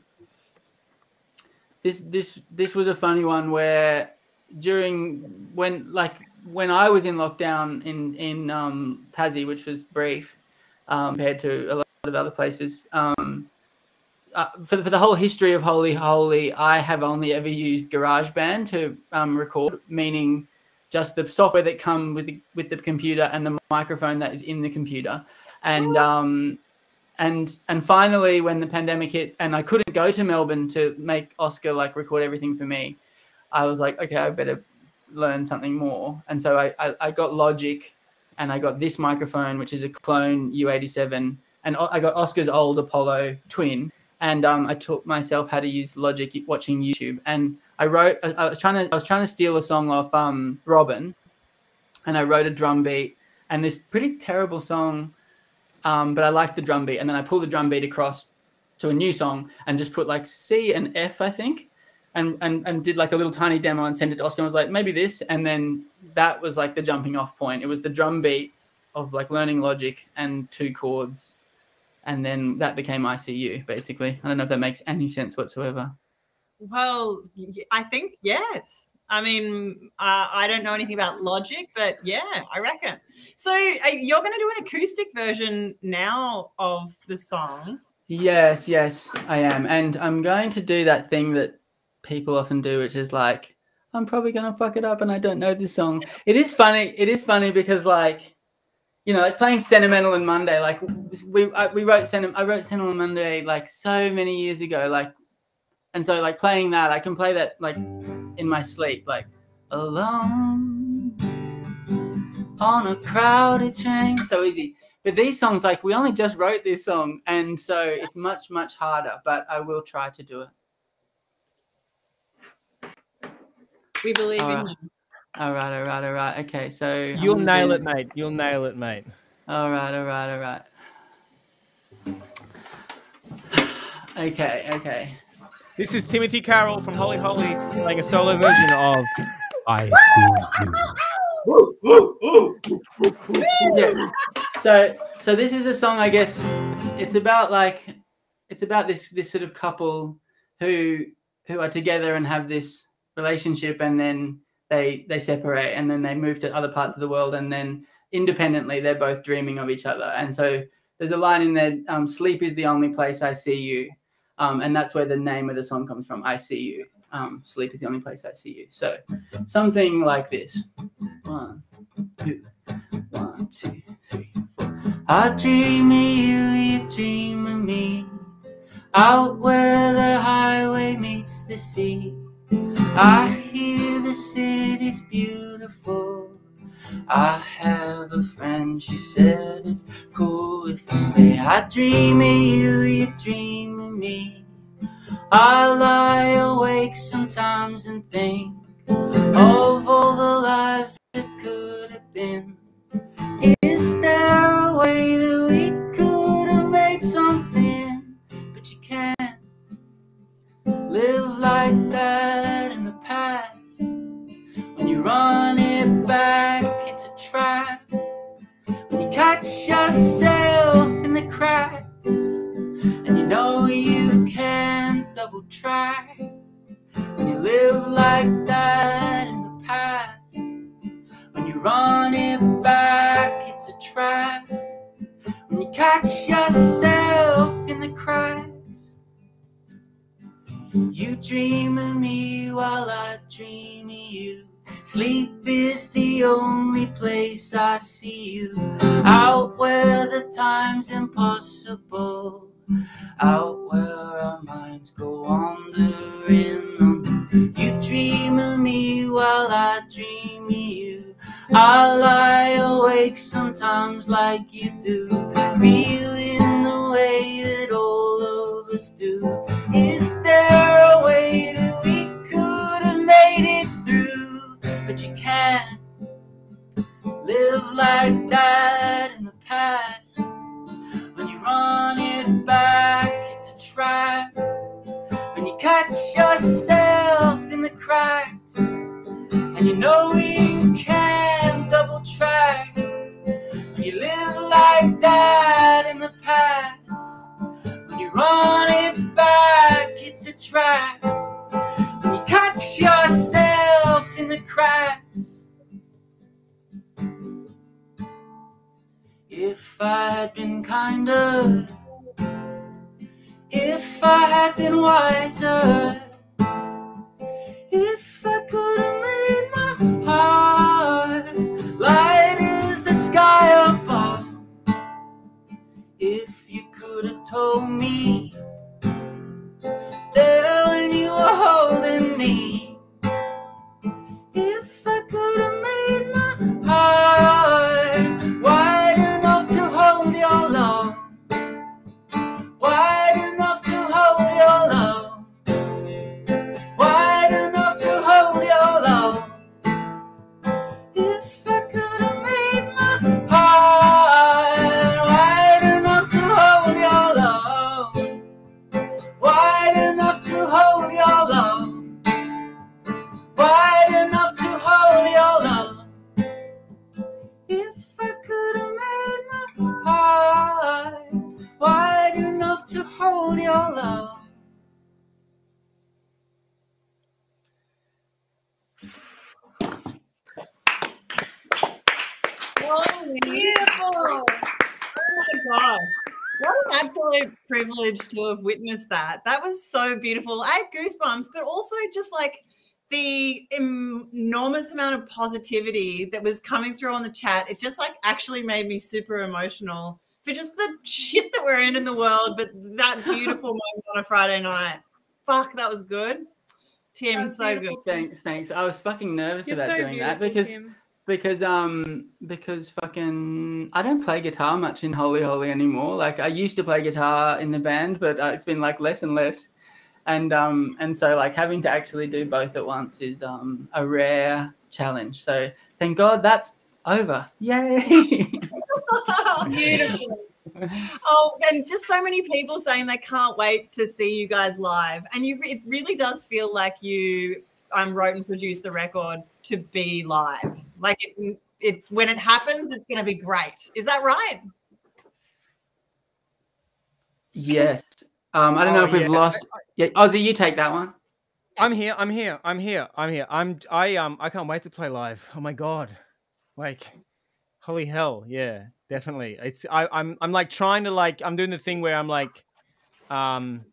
Speaker 3: this this this was a funny one where during when like when I was in lockdown in in um, Tassie, which was brief um, compared to a lot of other places. Um, uh, for, for the whole history of Holy Holy, I have only ever used GarageBand to um, record, meaning just the software that come with the, with the computer and the microphone that is in the computer. And um, and and finally, when the pandemic hit and I couldn't go to Melbourne to make Oscar like record everything for me, I was like, okay, I better learn something more. And so I, I, I got Logic, and I got this microphone, which is a clone U eighty-seven, and I got Oscar's old Apollo Twin. And um, I taught myself how to use Logic watching YouTube. And I wrote, I, I was trying to, I was trying to steal a song off um, Robin, and I wrote a drum beat and this pretty terrible song um, but I like the drum beat. And then I pull the drum beat across to a new song and just put like C and F, I think, and and and did like a little tiny demo and sent it to Oscar and was like, maybe this. And then that was like the jumping off point. It was the drum beat of like learning Logic and two chords. And then that became I C U, basically. I don't know if that makes any sense whatsoever.
Speaker 1: Well, y- I think yes. I mean, uh, I don't know anything about Logic, but yeah, I reckon. So uh, you're going to do an acoustic version now of the song.
Speaker 3: Yes, yes, I am. And I'm going to do that thing that people often do, which is like, I'm probably going to fuck it up and I don't know this song. It is funny. It is funny because like, you know, like playing Sentimental and Monday, like we I, we wrote Senti- I wrote Sentimental and Monday like so many years ago, like, and so like playing that, I can play that like in my sleep, like alone on a crowded train, so easy. But these songs, like we only just wrote this song, and so it's much much harder. But I will try to do it.
Speaker 1: We believe
Speaker 3: All
Speaker 1: in
Speaker 3: right.
Speaker 1: you.
Speaker 3: All right, all right, all right. Okay, so
Speaker 2: You'll
Speaker 3: I'm
Speaker 2: nail
Speaker 3: gonna
Speaker 2: it,
Speaker 3: do-
Speaker 2: mate. You'll nail it, mate.
Speaker 3: All right, all right, all right. Okay, okay.
Speaker 2: This is Timothy Carroll from Holy Holy playing a solo version of I See You.
Speaker 3: Yeah. So, so this is a song. I guess it's about like, it's about this this sort of couple who who are together and have this relationship, and then they they separate, and then they move to other parts of the world, and then independently they're both dreaming of each other. And so there's a line in there: um, "Sleep is the only place I see you," um, and that's where the name of the song comes from. I see you. Um, sleep is the only place I see you. So something like this. One, two, one, two, three, four. I dream of you, you dream of me. Out where the highway meets the sea, I hear the city's beautiful. I have a friend, she said it's cool if we stay. I dream of you, you dream of me. I lie awake sometimes and think of all the lives that could have been. Is there a way that we could have made something? But you can't live like that in the past. When you run it back, it's a trap. When you catch yourself in the cracks, and you know you can't double track. When you live like that in the past, when you run it back, it's a trap. When you catch yourself in the cracks, you dream of me while I dream of you. Sleep is the only place I see you. Out where the time's impossible, out where our minds go wandering. You dream of me while I dream of you. I lie awake sometimes like you do, feeling the way that all of us do. Is there a way that we could have made it through? But you can't live like that in the past. When you run it back, it's a trap. When you catch yourself in the cracks, and you know you can't double track. When you live like that in the past, when you run it back, it's a trap. When you catch yourself in the cracks. If I had been kinder, if I had been wiser, if I could have made my heart light as the sky above, if you could have told me there when you were holding me, if I could have made my heart wide enough to hold your love, wide enough to hold your love,
Speaker 8: Beautiful.
Speaker 1: Oh my god. What an absolute privilege to have witnessed that. That was so beautiful. I had goosebumps, but also just like the em- enormous amount of positivity that was coming through on the chat. It just like actually made me super emotional for just the shit that we're in in the world, but that beautiful moment on a Friday night. Fuck, that was good. Tim,
Speaker 7: That was
Speaker 1: so
Speaker 7: beautiful,
Speaker 1: good.
Speaker 7: Tim.
Speaker 3: Thanks, thanks. I was fucking nervous
Speaker 7: You're
Speaker 3: about
Speaker 7: so
Speaker 3: doing that
Speaker 7: beautiful,
Speaker 3: because
Speaker 7: Tim.
Speaker 3: because um because fucking I don't play guitar much in Holy Holy anymore. Like I used to play guitar in the band, but uh, it's been like less and less. And um and so like having to actually do both at once is um a rare challenge. So thank God that's over. Yay!
Speaker 8: Beautiful.
Speaker 1: Oh, and just so many people saying they can't wait to see you guys live. And you, it really does feel like you um, wrote and produced the record to be live. Like it, it when it happens, it's going to be great. Is that right?
Speaker 3: Yes. Um I don't know
Speaker 2: Oh,
Speaker 3: if we've
Speaker 2: yeah.
Speaker 3: lost. Yeah, Ozzy, you take that one.
Speaker 2: I'm here. I'm here. I'm here. I'm here. I'm. I um. I can't wait to play live. Oh my god, like, holy hell, yeah, definitely. It's. I. I'm. I'm like trying to like. I'm doing the thing where I'm like, um,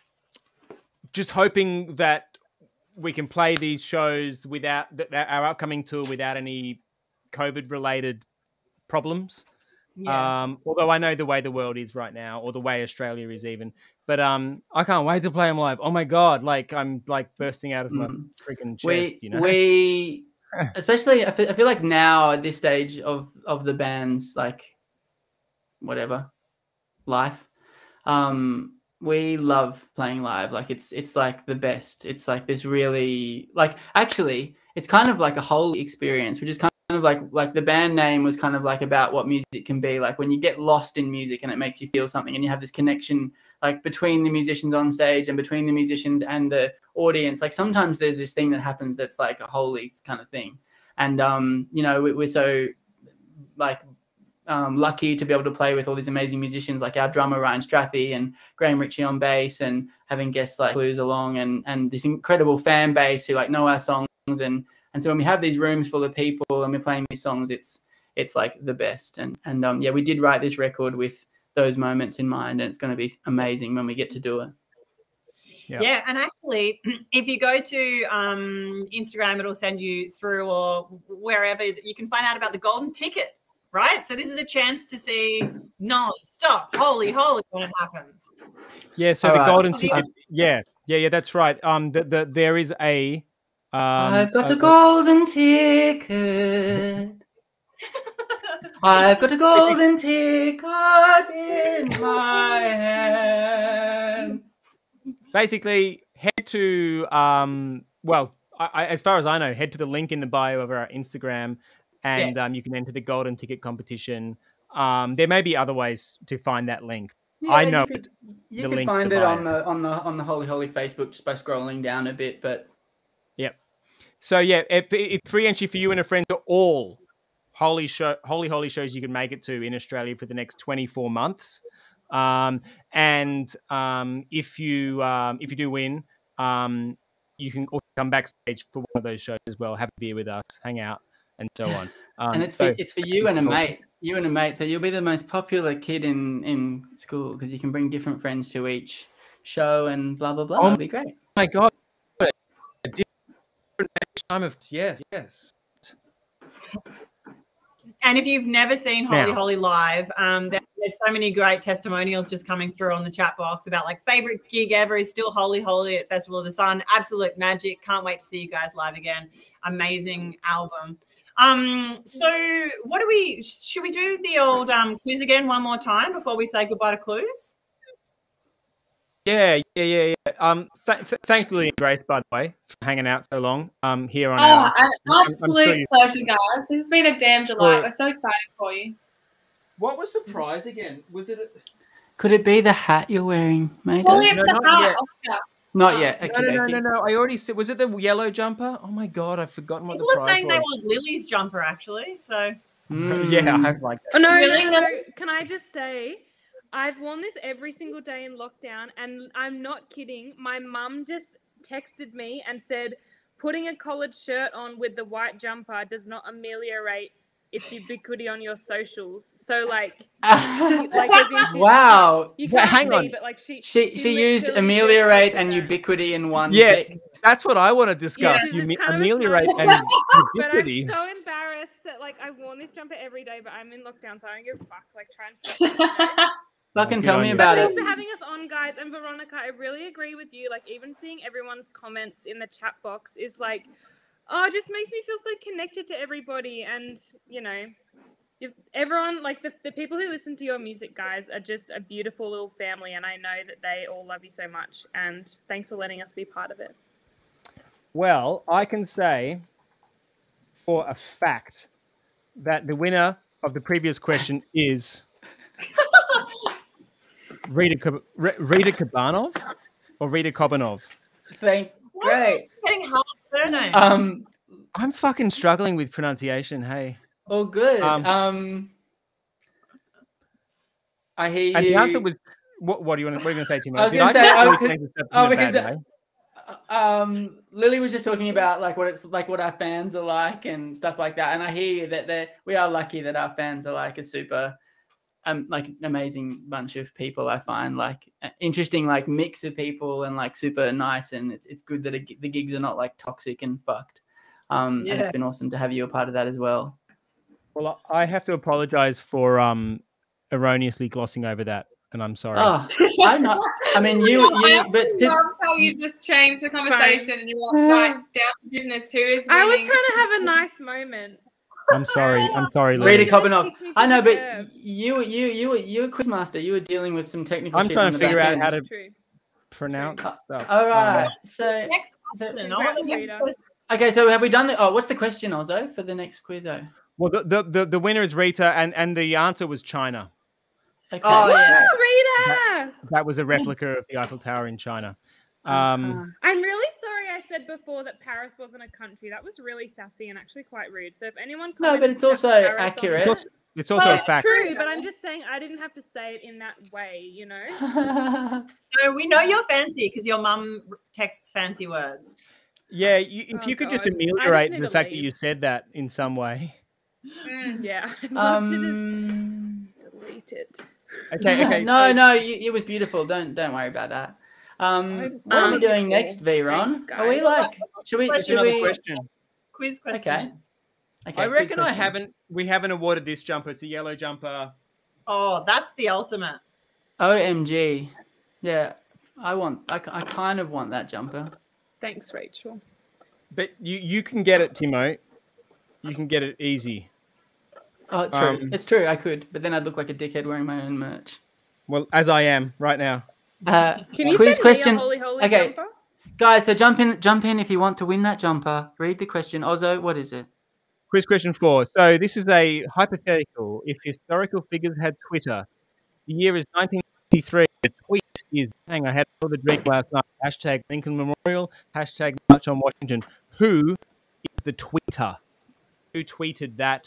Speaker 2: just hoping that we can play these shows without that that our upcoming tour without any COVID related problems. Um, although I know the way the world is right now, or the way Australia is even, but um, I can't wait to play them live. Oh my god, like I'm like bursting out of my
Speaker 3: Mm.
Speaker 2: freaking chest,
Speaker 3: We
Speaker 2: you know.
Speaker 3: we especially I feel, I feel like now at this stage of of the band's like whatever life, um we love playing live. Like it's it's like the best. It's like this really like actually it's kind of like a whole experience, which is kind of like like the band name was kind of like about what music can be like when you get lost in music and it makes you feel something and you have this connection like between the musicians on stage and between the musicians and the audience. Like sometimes there's this thing that happens that's like a holy kind of thing, and um you know we, we're so like um, lucky to be able to play with all these amazing musicians like our drummer Ryan Strathy and Graham Ritchie on bass, and having guests like Blues along, and and this incredible fan base who like know our songs, and and so when we have these rooms full of people and we're playing these songs, it's it's like the best. And and um yeah, we did write this record with those moments in mind, and it's going to be amazing when we get to do it.
Speaker 2: Yeah.
Speaker 1: Yeah, and actually, if you go to um, Instagram, it'll send you through, or wherever you can find out about the golden ticket, right? So this is a chance to see non-stop, holy, holy when it happens.
Speaker 2: Yeah, so
Speaker 3: All
Speaker 2: the
Speaker 3: right.
Speaker 2: golden
Speaker 1: Uh,
Speaker 2: ticket. Yeah, yeah, yeah. That's right. Um, the, the there is a. Um,
Speaker 3: I've got
Speaker 2: a-
Speaker 3: a golden ticket. I've got a golden ticket in my hand.
Speaker 2: basically head to um. Well, I, I, as far as I know, head to the link in the bio of our Instagram, and
Speaker 1: Yes.
Speaker 2: um, you can enter the golden ticket competition. Um, there may be other ways to find that link.
Speaker 3: Yeah,
Speaker 2: I know
Speaker 3: you could, you
Speaker 2: the
Speaker 3: could
Speaker 2: link to
Speaker 3: find
Speaker 2: the
Speaker 3: it on
Speaker 2: bio.
Speaker 3: the on the on the Holy Holy Facebook just by scrolling down a bit. But
Speaker 2: Yep. So yeah, if, if free entry for you and a friend to all holy show, holy holy shows you can make it to in Australia for the next twenty-four months. Um, and um, if you um, if you do win, um, you can also come backstage for one of those shows as well. Have a beer with us, hang out, and so on. Um,
Speaker 3: and it's
Speaker 2: so
Speaker 3: for, it's for you and a
Speaker 2: cool.
Speaker 3: mate, you and a mate. So you'll be the most popular kid in in school because you can bring different friends to each show and blah blah blah.
Speaker 2: Oh
Speaker 3: It'll be great.
Speaker 2: my god, a different time of yes, yes.
Speaker 1: And if you've never seen Holy
Speaker 2: Now.
Speaker 1: Holy live, um, there- there's so many great testimonials just coming through on the chat box about like favorite gig ever is still Holy Holy at Festival of the Sun. Absolute magic. Can't wait to see you guys live again. Amazing album. Um, so what do we, should we do the old um, quiz again one more time before we say goodbye to Clues?
Speaker 2: Yeah, yeah, yeah, yeah. Um, th- th- thanks, Lily and Grace, by the way, for hanging out so long. Um, here on
Speaker 8: Oh,
Speaker 2: our.
Speaker 8: an
Speaker 2: I'm
Speaker 8: absolute
Speaker 2: sure you-
Speaker 8: pleasure, guys. This has been a damn
Speaker 2: Sure.
Speaker 8: delight. We're so excited for you.
Speaker 2: What was the prize again? Was it? A...
Speaker 3: Could it be the hat you're wearing, mate?
Speaker 8: Well, it's
Speaker 2: no,
Speaker 8: the
Speaker 2: not
Speaker 8: hat,
Speaker 2: yet.
Speaker 8: Oscar.
Speaker 3: Not yet.
Speaker 2: No,
Speaker 3: Okay,
Speaker 2: no, no,
Speaker 3: okay.
Speaker 2: no, no. I already said. Was it the yellow jumper? Oh my god, I've forgotten what
Speaker 1: People
Speaker 2: the
Speaker 1: are
Speaker 2: prize
Speaker 1: saying
Speaker 2: was.
Speaker 1: they want Lily's jumper actually. So
Speaker 2: Yeah,
Speaker 3: Mm.
Speaker 2: I like
Speaker 7: Oh
Speaker 2: that.
Speaker 7: no,
Speaker 8: Really?
Speaker 7: no, no, no. Can I just say, I've worn this every single day in lockdown, and I'm not kidding. My mum just texted me and said, putting a collared shirt on with the white jumper does not ameliorate its ubiquity on your socials. So like,
Speaker 3: Ah,
Speaker 7: like as in she,
Speaker 3: wow.
Speaker 7: you
Speaker 2: Wait,
Speaker 7: can't
Speaker 2: hang
Speaker 7: see,
Speaker 2: on.
Speaker 7: but like she
Speaker 3: She she used
Speaker 7: literally
Speaker 3: ameliorate
Speaker 7: just
Speaker 3: and
Speaker 7: said that.
Speaker 3: ubiquity in one
Speaker 2: Yeah,
Speaker 3: text.
Speaker 2: that's what I want to discuss.
Speaker 7: this
Speaker 2: You
Speaker 7: is
Speaker 2: me-
Speaker 7: kind of a
Speaker 2: ameliorate
Speaker 7: smart
Speaker 2: and
Speaker 7: But I'm
Speaker 2: ubiquity.
Speaker 7: so embarrassed that like I've worn this jumper every day, but I'm in lockdown, so I don't give a fuck. Like try and stop it, you know?
Speaker 3: Fucking
Speaker 2: Good
Speaker 3: tell
Speaker 2: on
Speaker 3: me
Speaker 2: you.
Speaker 3: about
Speaker 7: Thanks
Speaker 3: it.
Speaker 7: for having us on, guys. And Veronica, I really agree with you. Like, even seeing everyone's comments in the chat box is like, oh, it just makes me feel so connected to everybody. And, you know, if everyone, like, the, the people who listen to your music, guys, are just a beautiful little family. And I know that they all love you so much. And thanks for letting us be part of it.
Speaker 2: Well, I can say for a fact that the winner of the previous question is Rita Kab- R- Rita Kabanov or Rita Kobanov.
Speaker 3: Thank great.
Speaker 1: Getting half surname.
Speaker 3: Um
Speaker 2: I'm fucking struggling with pronunciation. Hey,
Speaker 3: all good.
Speaker 2: Um,
Speaker 3: Um, I hear
Speaker 2: and
Speaker 3: you.
Speaker 2: the answer was what? What do you want? To, what are you going to say, Timo?
Speaker 3: I was
Speaker 2: Did
Speaker 3: gonna say,
Speaker 2: actually
Speaker 3: oh, 'cause-
Speaker 2: change the subject
Speaker 3: oh,
Speaker 2: in a
Speaker 3: because
Speaker 2: bad
Speaker 3: it-
Speaker 2: way?
Speaker 3: um Lily was just talking about like what it's like, what our fans are like and stuff like that, and I hear you that they we are lucky that our fans are like a super um like amazing bunch of people. I find like a- interesting like mix of people and like super nice, and it's it's good that it, the gigs are not like toxic and fucked. Um and
Speaker 1: Yeah.
Speaker 3: it's been awesome to have you a part of that as well.
Speaker 2: Well, I have to apologize for um erroneously glossing over that, and I'm sorry.
Speaker 3: Oh, I not. I mean, you,
Speaker 8: I
Speaker 3: you,
Speaker 8: actually
Speaker 3: but to,
Speaker 8: love how you just changed the conversation and you're like, right, down to business. Who is winning?
Speaker 7: I was trying to have a nice moment.
Speaker 2: I'm sorry. I'm sorry,
Speaker 3: Rita
Speaker 2: Lily.
Speaker 7: Really
Speaker 3: Kobanov.
Speaker 7: takes me to
Speaker 3: I know,
Speaker 7: the
Speaker 3: but
Speaker 7: curb.
Speaker 3: you, you, you, were you were quizmaster. You were dealing with some technical.
Speaker 2: I'm
Speaker 3: shit
Speaker 2: trying
Speaker 3: on
Speaker 2: to
Speaker 3: the
Speaker 2: figure
Speaker 3: back
Speaker 2: out
Speaker 3: end.
Speaker 2: how to
Speaker 7: True.
Speaker 2: pronounce
Speaker 3: Uh,
Speaker 2: stuff.
Speaker 3: All right.
Speaker 2: Um,
Speaker 3: So,
Speaker 1: Next
Speaker 3: so
Speaker 1: question. I want to
Speaker 7: Rita.
Speaker 1: get
Speaker 3: okay. So have we done the? Oh, what's the question, Ozo, for the next quizzo?
Speaker 2: well, the, the the the winner is Rita, and and the answer was China.
Speaker 3: Okay.
Speaker 1: Oh, yeah.
Speaker 7: Oh, Rita!
Speaker 2: That was a replica of the Eiffel Tower in China. Um,
Speaker 3: Uh-huh.
Speaker 7: I'm really sorry I said before that Paris wasn't a country. That was really sassy and actually quite rude. So if anyone
Speaker 3: No, but
Speaker 7: comments
Speaker 3: it's
Speaker 7: about
Speaker 3: also
Speaker 7: Paris on
Speaker 3: accurate.
Speaker 2: it's
Speaker 7: that-
Speaker 2: also, it's also
Speaker 7: well,
Speaker 2: a
Speaker 7: it's
Speaker 2: fact.
Speaker 7: true, but I'm just saying I didn't have to say it in that way, you know?
Speaker 1: No, we know you're fancy because your mum texts fancy words.
Speaker 2: Yeah, you, if
Speaker 7: Oh,
Speaker 2: you could just
Speaker 7: God. I just
Speaker 2: ameliorate
Speaker 7: need
Speaker 2: the
Speaker 7: to
Speaker 2: fact that
Speaker 7: leave.
Speaker 2: you said that in some way.
Speaker 8: Mm.
Speaker 7: Yeah. I'd love to
Speaker 3: um.
Speaker 7: just delete it.
Speaker 2: Okay, okay.
Speaker 3: no,
Speaker 2: so-
Speaker 3: no, you, it was beautiful. Don't don't worry about that. Um, what are we
Speaker 7: Um,
Speaker 3: doing
Speaker 7: cool.
Speaker 3: next, V-Ron?
Speaker 7: Thanks,
Speaker 3: Are we
Speaker 7: guys.
Speaker 3: like? Should we?
Speaker 2: That's
Speaker 3: Should
Speaker 2: another
Speaker 3: we?
Speaker 2: question.
Speaker 1: Quiz
Speaker 3: Okay.
Speaker 1: questions.
Speaker 3: Okay,
Speaker 2: I
Speaker 3: quiz
Speaker 2: reckon I
Speaker 3: question.
Speaker 2: haven't. We haven't awarded this jumper. It's a yellow jumper.
Speaker 1: Oh, that's the ultimate.
Speaker 3: O M G. Yeah, I want. I, I kind of want that jumper.
Speaker 7: Thanks, Rachel.
Speaker 2: But you you can get it, Timo. You can get it easy.
Speaker 3: Oh, true.
Speaker 2: Um,
Speaker 3: it's true. I could, but then I'd look like a dickhead wearing my own merch.
Speaker 2: Well, as I am right now.
Speaker 3: Uh,
Speaker 7: Can you
Speaker 3: quiz
Speaker 7: send
Speaker 3: question,
Speaker 7: me a holy holy
Speaker 3: okay.
Speaker 7: jumper?
Speaker 3: guys. So jump in, jump in if you want to win that jumper. Read the question, Ozo. What is it?
Speaker 2: Quiz question four. So this is a hypothetical. If historical figures had Twitter, the year is nineteen fifty-three. The tweet is, "Dang, I had another drink last night." Hashtag Lincoln Memorial. Hashtag March on Washington. Who is the tweeter? Who tweeted that?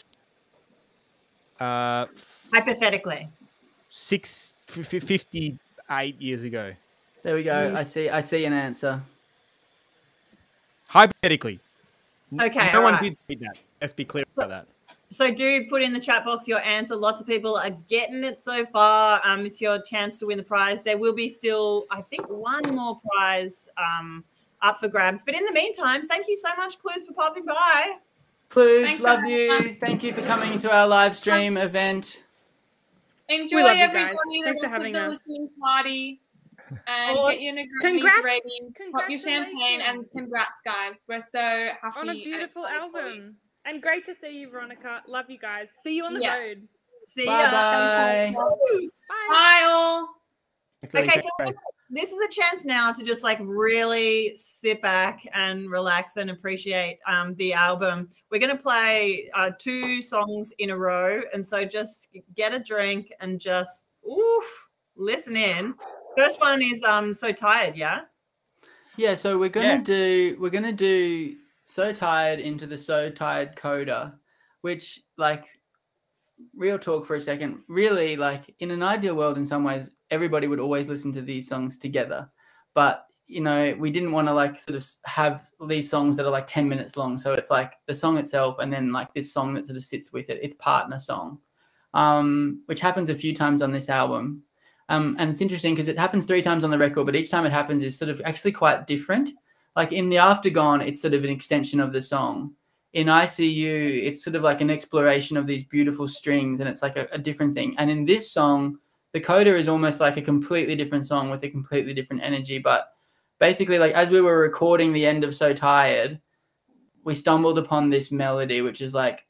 Speaker 2: Uh,
Speaker 1: Hypothetically.
Speaker 2: six f- f- fifty-eight years ago.
Speaker 3: There we go.
Speaker 7: Mm.
Speaker 3: I see. I see an answer.
Speaker 2: Hypothetically. N-
Speaker 1: Okay,
Speaker 2: No one
Speaker 1: alright.
Speaker 2: did tweet that. Let's be clear about that.
Speaker 1: So do put in the chat box your answer. Lots of people are getting it so far. Um, it's your chance to win the prize. There will be still, I think, one more prize um, up for grabs. But in the meantime, thank you so much, Clues, for popping by.
Speaker 3: Please,
Speaker 8: Thanks so
Speaker 3: love
Speaker 8: much.
Speaker 3: you. Thank you for coming to our live stream event.
Speaker 8: Enjoy,
Speaker 7: love you guys.
Speaker 8: everybody, the
Speaker 7: Thanks for
Speaker 8: rest of
Speaker 7: having
Speaker 8: the
Speaker 7: us.
Speaker 8: listening party. And
Speaker 1: Oh,
Speaker 8: get your Negronis
Speaker 7: congrats-
Speaker 8: ready. Pop your champagne and
Speaker 7: congratulations.
Speaker 8: congrats, guys. We're so happy.
Speaker 7: On a
Speaker 8: and
Speaker 7: beautiful
Speaker 8: excited for you.
Speaker 7: album. And great to see you, Veronica. Love you guys. See you on the
Speaker 8: Yeah.
Speaker 7: road.
Speaker 1: See
Speaker 3: Bye
Speaker 1: ya.
Speaker 3: bye.
Speaker 1: Woo.
Speaker 7: Bye.
Speaker 8: Bye, all.
Speaker 1: Okay, so this is a chance now to just like really sit back and relax and appreciate um, the album. We're going to play uh, two songs in a row. And so just get a drink and just oof, listen in. First one is um So Tired, yeah?
Speaker 3: Yeah, so we're gonna
Speaker 2: Yeah.
Speaker 3: do we're gonna do So Tired into the So Tired coda, which like real talk for a second, really like in an ideal world in some ways, everybody would always listen to these songs together. But you know, we didn't want to like sort of have these songs that are like ten minutes long. So it's like the song itself and then like this song that sort of sits with it. It's partner song, um, which happens a few times on this album. Um, and it's interesting because it happens three times on the record, but each time it happens is sort of actually quite different. Like in The After Gone, it's sort of an extension of the song. In I C U, it's sort of like an exploration of these beautiful strings, and it's like a, a different thing. And in this song, the coda is almost like a completely different song with a completely different energy. But basically, like as we were recording the end of So Tired, we stumbled upon this melody, which is like,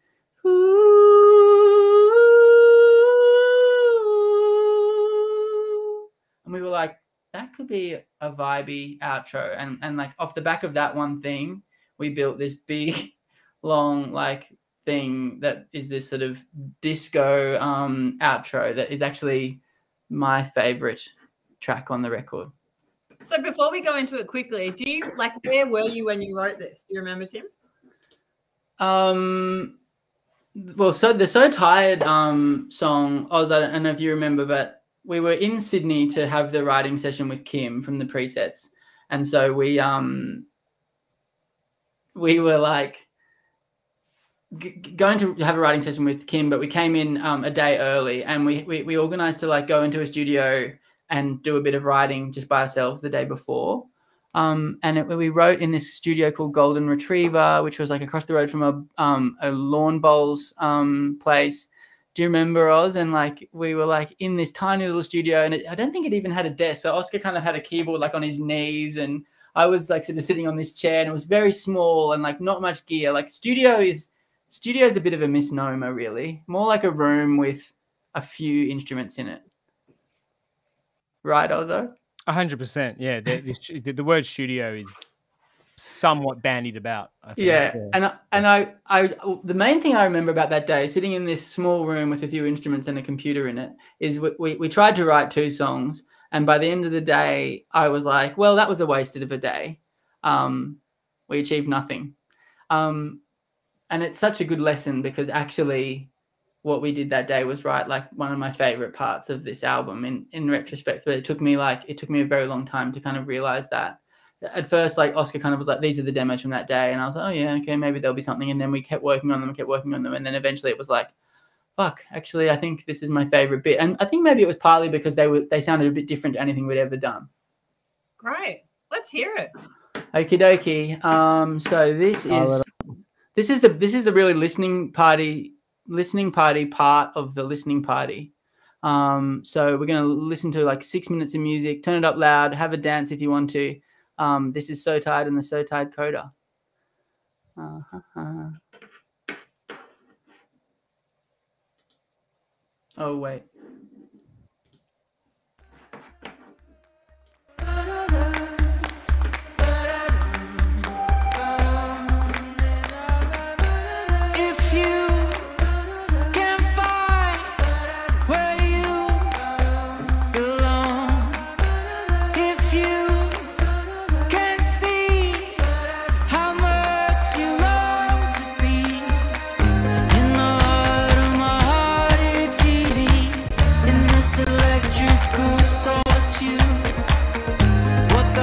Speaker 3: and we were like, that could be a vibey outro. And and like off the back of that one thing, we built this big, long like thing that is this sort of disco um, outro that is actually my favorite track on the record.
Speaker 1: So before we go into it quickly, do you like where were you when you wrote this? Do you remember, Tim?
Speaker 3: Um, well, so the So Tired um song, Oz, I don't know if you remember, but we were in Sydney to have the writing session with Kim from the Presets, and so we um we were like g- going to have a writing session with Kim, but we came in um, a day early, and we, we we organized to like go into a studio and do a bit of writing just by ourselves the day before. Um, and it, we wrote in this studio called Golden Retriever, which was like across the road from a um, a lawn bowls um, place. Do you remember, Oz? And like we were like in this tiny little studio, and it, I don't think it even had a desk. So Oscar kind of had a keyboard like on his knees, and I was like sort of sitting on this chair, and it was very small and like not much gear. Like studio is studio is a bit of a misnomer, really. More like a room with a few instruments in it. Right, Ozzo?
Speaker 2: A hundred percent. Yeah, the, the, the word studio is somewhat bandied about. I think.
Speaker 3: Yeah,
Speaker 2: yeah.
Speaker 3: and I, and I, I, the main thing I remember about that day, sitting in this small room with a few instruments and a computer in it, is we we, we tried to write two songs, and by the end of the day, I was like, well, that was a wasted of a day. Um, we achieved nothing, um, and it's such a good lesson because actually, what we did that day was write like one of my favorite parts of this album in, in retrospect. But it took me like, it took me a very long time to kind of realize that. At first, like Oscar kind of was like, these are the demos from that day. And I was like, oh yeah, okay, maybe there'll be something. And then we kept working on them, kept working on them. And then eventually it was like, fuck, actually, I think this is my favorite bit. And I think maybe it was partly because they were, they sounded a bit different to anything we'd ever done.
Speaker 1: Great. Let's hear it.
Speaker 3: Okie dokie. Um, so this is, this is the, this is the really listening party listening party part of the listening party. Um, so we're going to listen to like six minutes of music, turn it up loud, have a dance if you want to. Um, this is So Tired and the So Tired Coda. Uh-huh. Oh, wait.
Speaker 4: Electrical solitude. What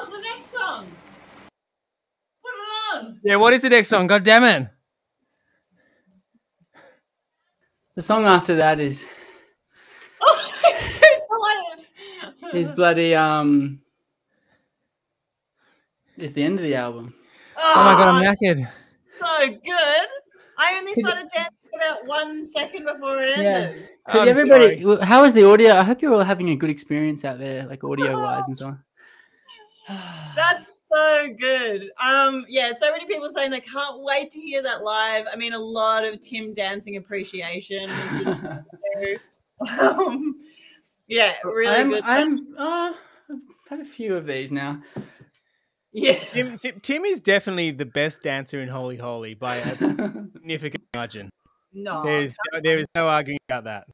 Speaker 1: What's the next song? Put it on.
Speaker 2: Yeah, what is the next song? God damn it.
Speaker 3: The song after that is
Speaker 1: Oh, I'm so tired.
Speaker 3: is bloody um is the end of the album.
Speaker 2: Oh my god, I'm
Speaker 1: Oh,
Speaker 2: knackered.
Speaker 1: so good. I only started dancing about one second before it
Speaker 3: Yeah.
Speaker 1: ended.
Speaker 3: Could
Speaker 2: I'm
Speaker 3: everybody, well, how was the audio? I hope you're all having a good experience out there, like audio wise and so on.
Speaker 1: That's so good. Um, yeah, so many people saying they can't wait to hear that live. I mean, a lot of Tim dancing appreciation. Which is so, um, yeah, really
Speaker 3: I'm,
Speaker 1: good.
Speaker 3: I'm, oh, I've had a few of these now.
Speaker 1: yeah,
Speaker 2: Tim, Tim, Tim is definitely the best dancer in Holy Holy by a significant margin.
Speaker 1: no.
Speaker 2: There's there is no arguing about that.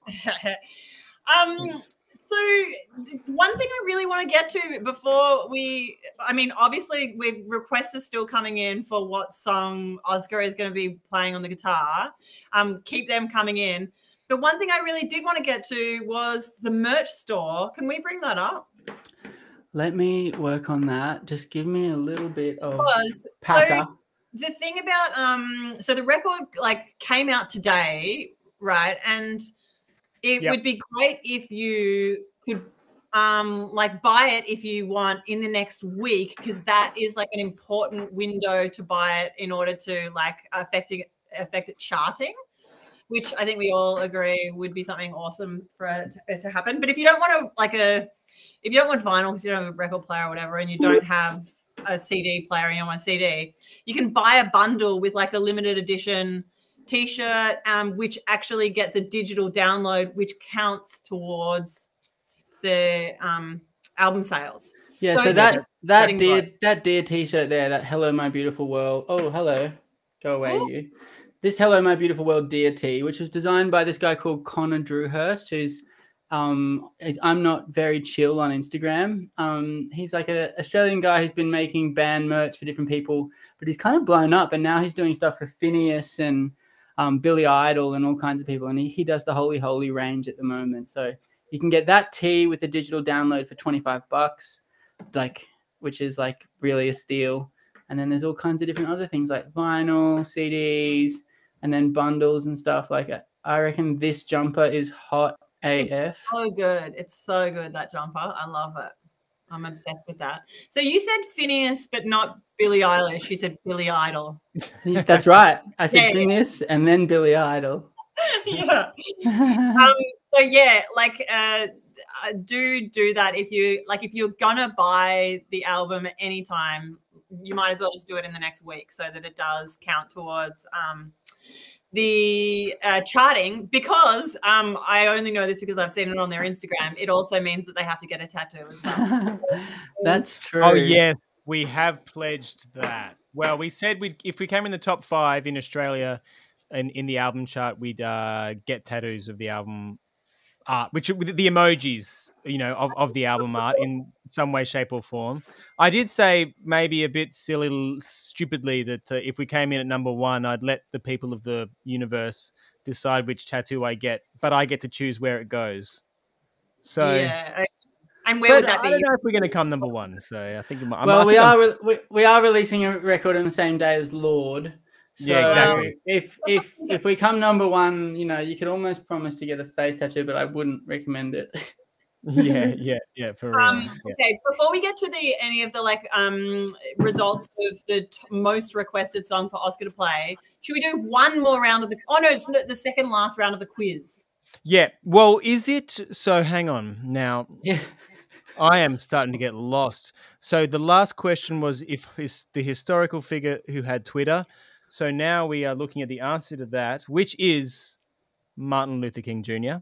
Speaker 1: um, so th- one thing I really want to get to before we, I mean, obviously, we requests are still coming in for what song Oscar is going to be playing on the guitar. Um, keep them coming in. But one thing I really did want to get to was the merch store. Can we bring that up?
Speaker 3: Let me work on that. Just give me a little bit of
Speaker 1: Because
Speaker 3: patter.
Speaker 1: so the thing about um, so the record like came out today, right? And it
Speaker 2: Yep.
Speaker 1: would be great if you could um like buy it if you want in the next week, because that is like an important window to buy it in order to like affecting affect it charting, which I think we all agree would be something awesome for it to, to happen. But if you don't want to like a if you don't want vinyl because you don't have a record player or whatever, and you don't have a C D player and you want a C D, you can buy a bundle with like a limited edition T-shirt, um, which actually gets a digital download, which counts towards the um, album sales.
Speaker 3: Yeah,
Speaker 1: So
Speaker 3: so
Speaker 1: it's
Speaker 3: that
Speaker 1: like
Speaker 3: that
Speaker 1: getting
Speaker 3: dear
Speaker 1: right.
Speaker 3: that dear T-shirt there, that "Hello My Beautiful World." Oh, hello, go away
Speaker 1: Oh.
Speaker 3: you. This "Hello My Beautiful World" dear tee, which was designed by this guy called Connor Drewhurst, who's um, is I'm Not Very Chill on Instagram. Um, he's like an Australian guy who's been making band merch for different people, but he's kind of blown up, and now he's doing stuff for Phineas and um, Billy Idol and all kinds of people, and he, he does the Holy Holy range at the moment. So you can get that tee with a digital download for twenty-five bucks, like which is like really a steal. And then there's all kinds of different other things like vinyl, C Ds, and then bundles and stuff. Like I reckon this jumper is hot A F.
Speaker 1: So good. It's so good, that jumper. I love it. I'm obsessed with that. So you said Phineas, but not Billie Eilish. You said Billy Idol.
Speaker 3: That's right. I said
Speaker 1: Yeah, yeah.
Speaker 3: Phineas and then Billy Idol.
Speaker 1: yeah. Um, so yeah, like uh, uh, do do that if you like. If you're gonna buy the album at any time, you might as well just do it in the next week so that it does count towards um, the uh, charting. Because um, I only know this because I've seen it on their Instagram. It also means that they have to get a tattoo as well.
Speaker 3: That's true.
Speaker 2: Oh yes, we have pledged that. Well, we said we if we came in the top five in Australia and in the album chart, we'd uh, get tattoos of the album art, which with the emojis, you know, of, of the album art in some way, shape, or form. I did say maybe a bit silly, stupidly that uh, if we came in at number one, I'd let the people of the universe decide which tattoo I get, but I get to choose where it goes. So,
Speaker 1: yeah. Okay. And where
Speaker 2: but
Speaker 1: would that
Speaker 2: I
Speaker 1: be?
Speaker 2: don't know if we're going to come number one. So I think it might, I
Speaker 3: Well,
Speaker 2: might-
Speaker 3: we
Speaker 2: I think
Speaker 3: are re- we, we are releasing a record on the same day as Lord. So
Speaker 2: Yeah, exactly.
Speaker 3: if if if we come number one, you know, you could almost promise to get a face tattoo, but I wouldn't recommend it.
Speaker 2: I'm- yeah, yeah, yeah, for real.
Speaker 1: Um,
Speaker 2: yeah.
Speaker 1: okay, before we get to the any of the like um results of the t- most requested song for Oscar to play, should we do one more round of the? Oh no, it's the the second last round of the quiz.
Speaker 2: Yeah. Well, is it so? Hang on. Now,
Speaker 3: Yeah.
Speaker 2: I am starting to get lost. So the last question was if is the historical figure who had Twitter. So now we are looking at the answer to that, which is Martin Luther King Junior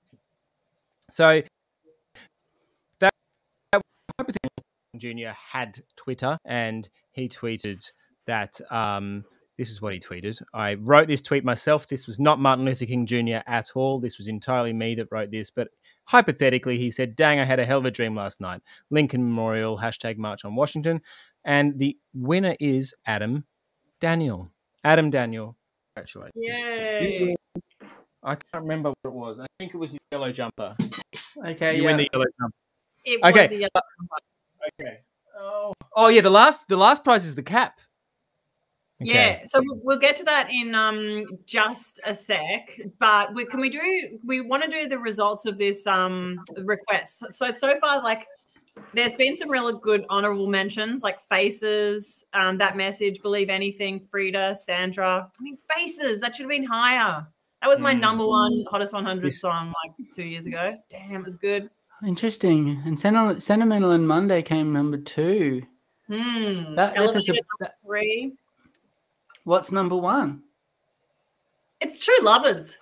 Speaker 2: So that, that Junior had Twitter, and he tweeted that um, this is what he tweeted. I wrote this tweet myself. This was not Martin Luther King Junior at all. This was entirely me that wrote this. But hypothetically, he said, dang, I had a hell of a dream last night. Lincoln Memorial, hashtag March on Washington. And the winner is Adam Daniel. Adam Daniel. Congratulations.
Speaker 1: Yay!
Speaker 2: I can't remember what it was. I think it was his yellow jumper.
Speaker 3: Okay.
Speaker 2: You
Speaker 3: yeah.
Speaker 2: win the yellow jumper.
Speaker 1: It
Speaker 2: Okay.
Speaker 1: was a yellow.
Speaker 2: Okay. Oh, oh yeah, the last the last prize is the cap.
Speaker 1: Yeah, so we'll, we'll get to that in um just a sec. But we, can we do? We want to do the results of this um request. So so, so far, like, there's been some really good honorable mentions, like Faces, um, That Message, Believe Anything, Frida, Sandra. I mean, Faces, that should have been higher. That was my
Speaker 2: Mm.
Speaker 1: number one hottest one hundred
Speaker 2: Yes.
Speaker 1: song like two years ago. Damn, it was good.
Speaker 3: Interesting. And Sentimental, Sentimental and Monday came number two.
Speaker 1: Hmm.
Speaker 3: That, that's a,
Speaker 1: Elevated
Speaker 3: sup-
Speaker 1: number
Speaker 3: that-
Speaker 1: three.
Speaker 3: what's number one?
Speaker 1: It's True Lovers.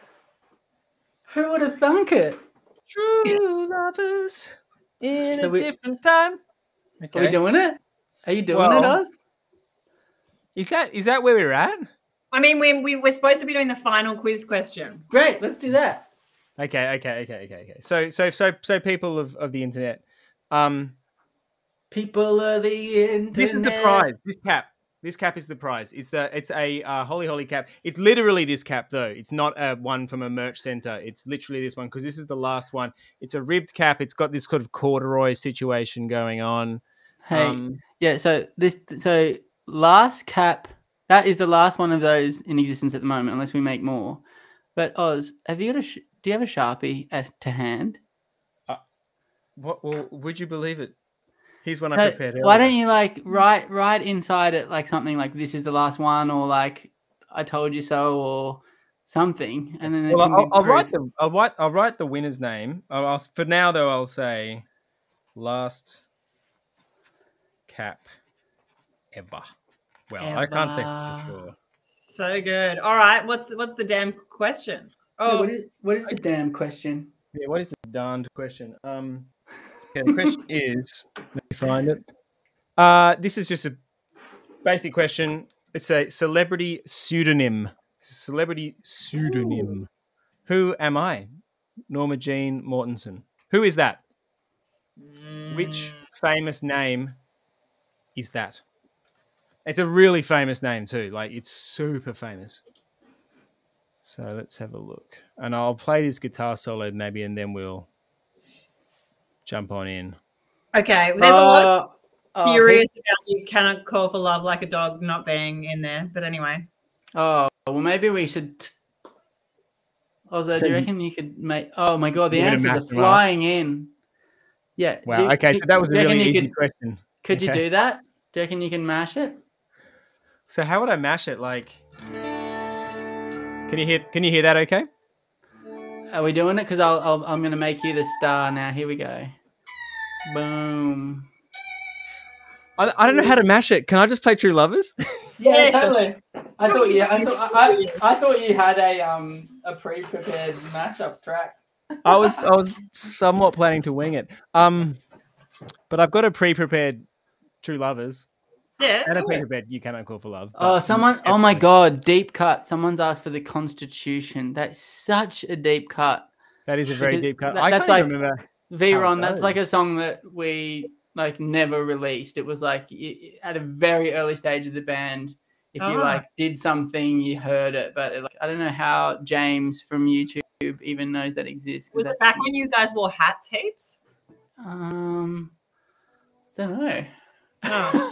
Speaker 3: Who would have thunk it?
Speaker 2: True lovers in
Speaker 3: So
Speaker 2: a
Speaker 3: we-
Speaker 2: different time.
Speaker 3: Are we doing it? Are you doing it,
Speaker 2: Well-
Speaker 3: Oz?
Speaker 2: Is that is that where we're at?
Speaker 1: I mean, we, we, we're supposed to be doing the final quiz question.
Speaker 3: Great, let's do that.
Speaker 2: Okay, okay, okay, okay, okay. So so so so people of, of the internet, um,
Speaker 3: People of the internet.
Speaker 2: this is the prize. This cap. This cap is the prize. It's a it's a uh, holy holy cap. It's literally this cap though. It's not a one from a merch center. It's literally this one because this is the last one. It's a ribbed cap. It's got this sort of corduroy situation going on.
Speaker 3: Hey,
Speaker 2: Um,
Speaker 3: yeah. So this, so last cap. That is the last one of those in existence at the moment, unless we make more. But Oz, have you got a? Sh- do you have a Sharpie at, to hand?
Speaker 2: what? Well, would you believe it? Here's one I
Speaker 3: So
Speaker 2: prepared.
Speaker 3: why
Speaker 2: earlier.
Speaker 3: don't you like write write inside it like something like this is the last one, or like I told you so, or something, and then it
Speaker 2: Well,
Speaker 3: can
Speaker 2: I'll,
Speaker 3: be
Speaker 2: I'll write
Speaker 3: proof.
Speaker 2: the I'll write I'll write the winner's name. I'll, I'll for now though I'll say last cap ever. Well, I can't say for
Speaker 3: Ever.
Speaker 2: sure.
Speaker 1: So good. All right. What's what's the damn question?
Speaker 3: Yeah,
Speaker 1: Oh,
Speaker 3: what is what is the damn question?
Speaker 2: Yeah, what is the darned question? Um, okay, the question is, let me find it. Uh, this is just a basic question. It's a celebrity pseudonym. Celebrity pseudonym. Who am I? Norma Jean Mortensen. Who is that? Which famous name is that? It's a really famous name too. Like, it's super famous. So let's have a look. And I'll play this guitar solo maybe, and then we'll jump on in.
Speaker 1: okay. There's a lot of
Speaker 3: Uh, oh,
Speaker 1: curious about you cannot call for love like a dog not being in there. But anyway.
Speaker 3: Oh, well, maybe we should. Also, do you
Speaker 2: So you-
Speaker 3: reckon you could make? Oh my god, the
Speaker 2: You're gonna
Speaker 3: answers are
Speaker 2: match them up?
Speaker 3: flying in. Yeah.
Speaker 2: Wow.
Speaker 3: do-
Speaker 2: Okay,
Speaker 3: could-
Speaker 2: so that was a
Speaker 3: do you reckon
Speaker 2: really
Speaker 3: you
Speaker 2: easy
Speaker 3: could,
Speaker 2: question.
Speaker 3: Could you
Speaker 2: Okay.
Speaker 3: do that? Do you reckon you can mash it?
Speaker 2: So how would I mash it? Like, can you hear? Can you hear that? Okay.
Speaker 3: Are we doing it? Because I'll, I'll I'm gonna make you the star now. Here we go. Boom.
Speaker 2: I, I don't know how to mash it. Can I just play True Lovers?
Speaker 3: Yeah,
Speaker 1: Yeah, sure.
Speaker 3: totally. I thought you. I thought I, I thought you had a um a pre-prepared mashup track.
Speaker 2: I was I was somewhat planning to wing it. Um, but I've got a pre-prepared True Lovers
Speaker 1: Yeah.
Speaker 2: and a
Speaker 1: do it.
Speaker 2: pre-prepared You Cannot Call for Love.
Speaker 3: Oh,
Speaker 2: but
Speaker 3: someone! Oh my
Speaker 2: separately.
Speaker 3: God! Deep cut. Someone's asked for the Constitution. That's such a deep cut.
Speaker 2: That is a very
Speaker 3: Because
Speaker 2: deep cut.
Speaker 3: that-
Speaker 2: I
Speaker 3: that's
Speaker 2: can't even
Speaker 3: like-
Speaker 2: remember.
Speaker 3: V-Ron, that's
Speaker 2: goes.
Speaker 3: like a song that we like never released. It was like y- at a very early stage of the band. If you
Speaker 1: Ah.
Speaker 3: like did something, you heard it, but it, like, I don't know how James from YouTube even knows that exists. 'cause
Speaker 1: Was it
Speaker 3: that's-
Speaker 1: back when you guys wore hats heaps?
Speaker 3: Um, don't know.
Speaker 1: Oh.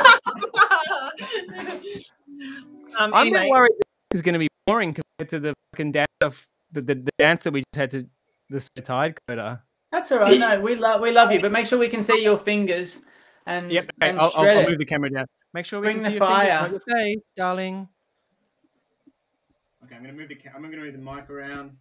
Speaker 1: um,
Speaker 2: I'm
Speaker 1: anyway,
Speaker 2: not worried this is going to be boring compared to the fucking dance of the, the, the dance that we just had to the Tide Coda.
Speaker 3: That's all right. No, we love we love you, but make sure we can see your fingers and
Speaker 2: Yep. Okay,
Speaker 3: and
Speaker 2: I'll, I'll,
Speaker 3: shred
Speaker 2: I'll
Speaker 3: it.
Speaker 2: move the camera down. Make sure we
Speaker 3: Bring
Speaker 2: can
Speaker 3: the
Speaker 2: see your fingers,
Speaker 3: fire.
Speaker 2: not your face, darling. Okay, I'm gonna move the ca- I'm gonna move the mic around.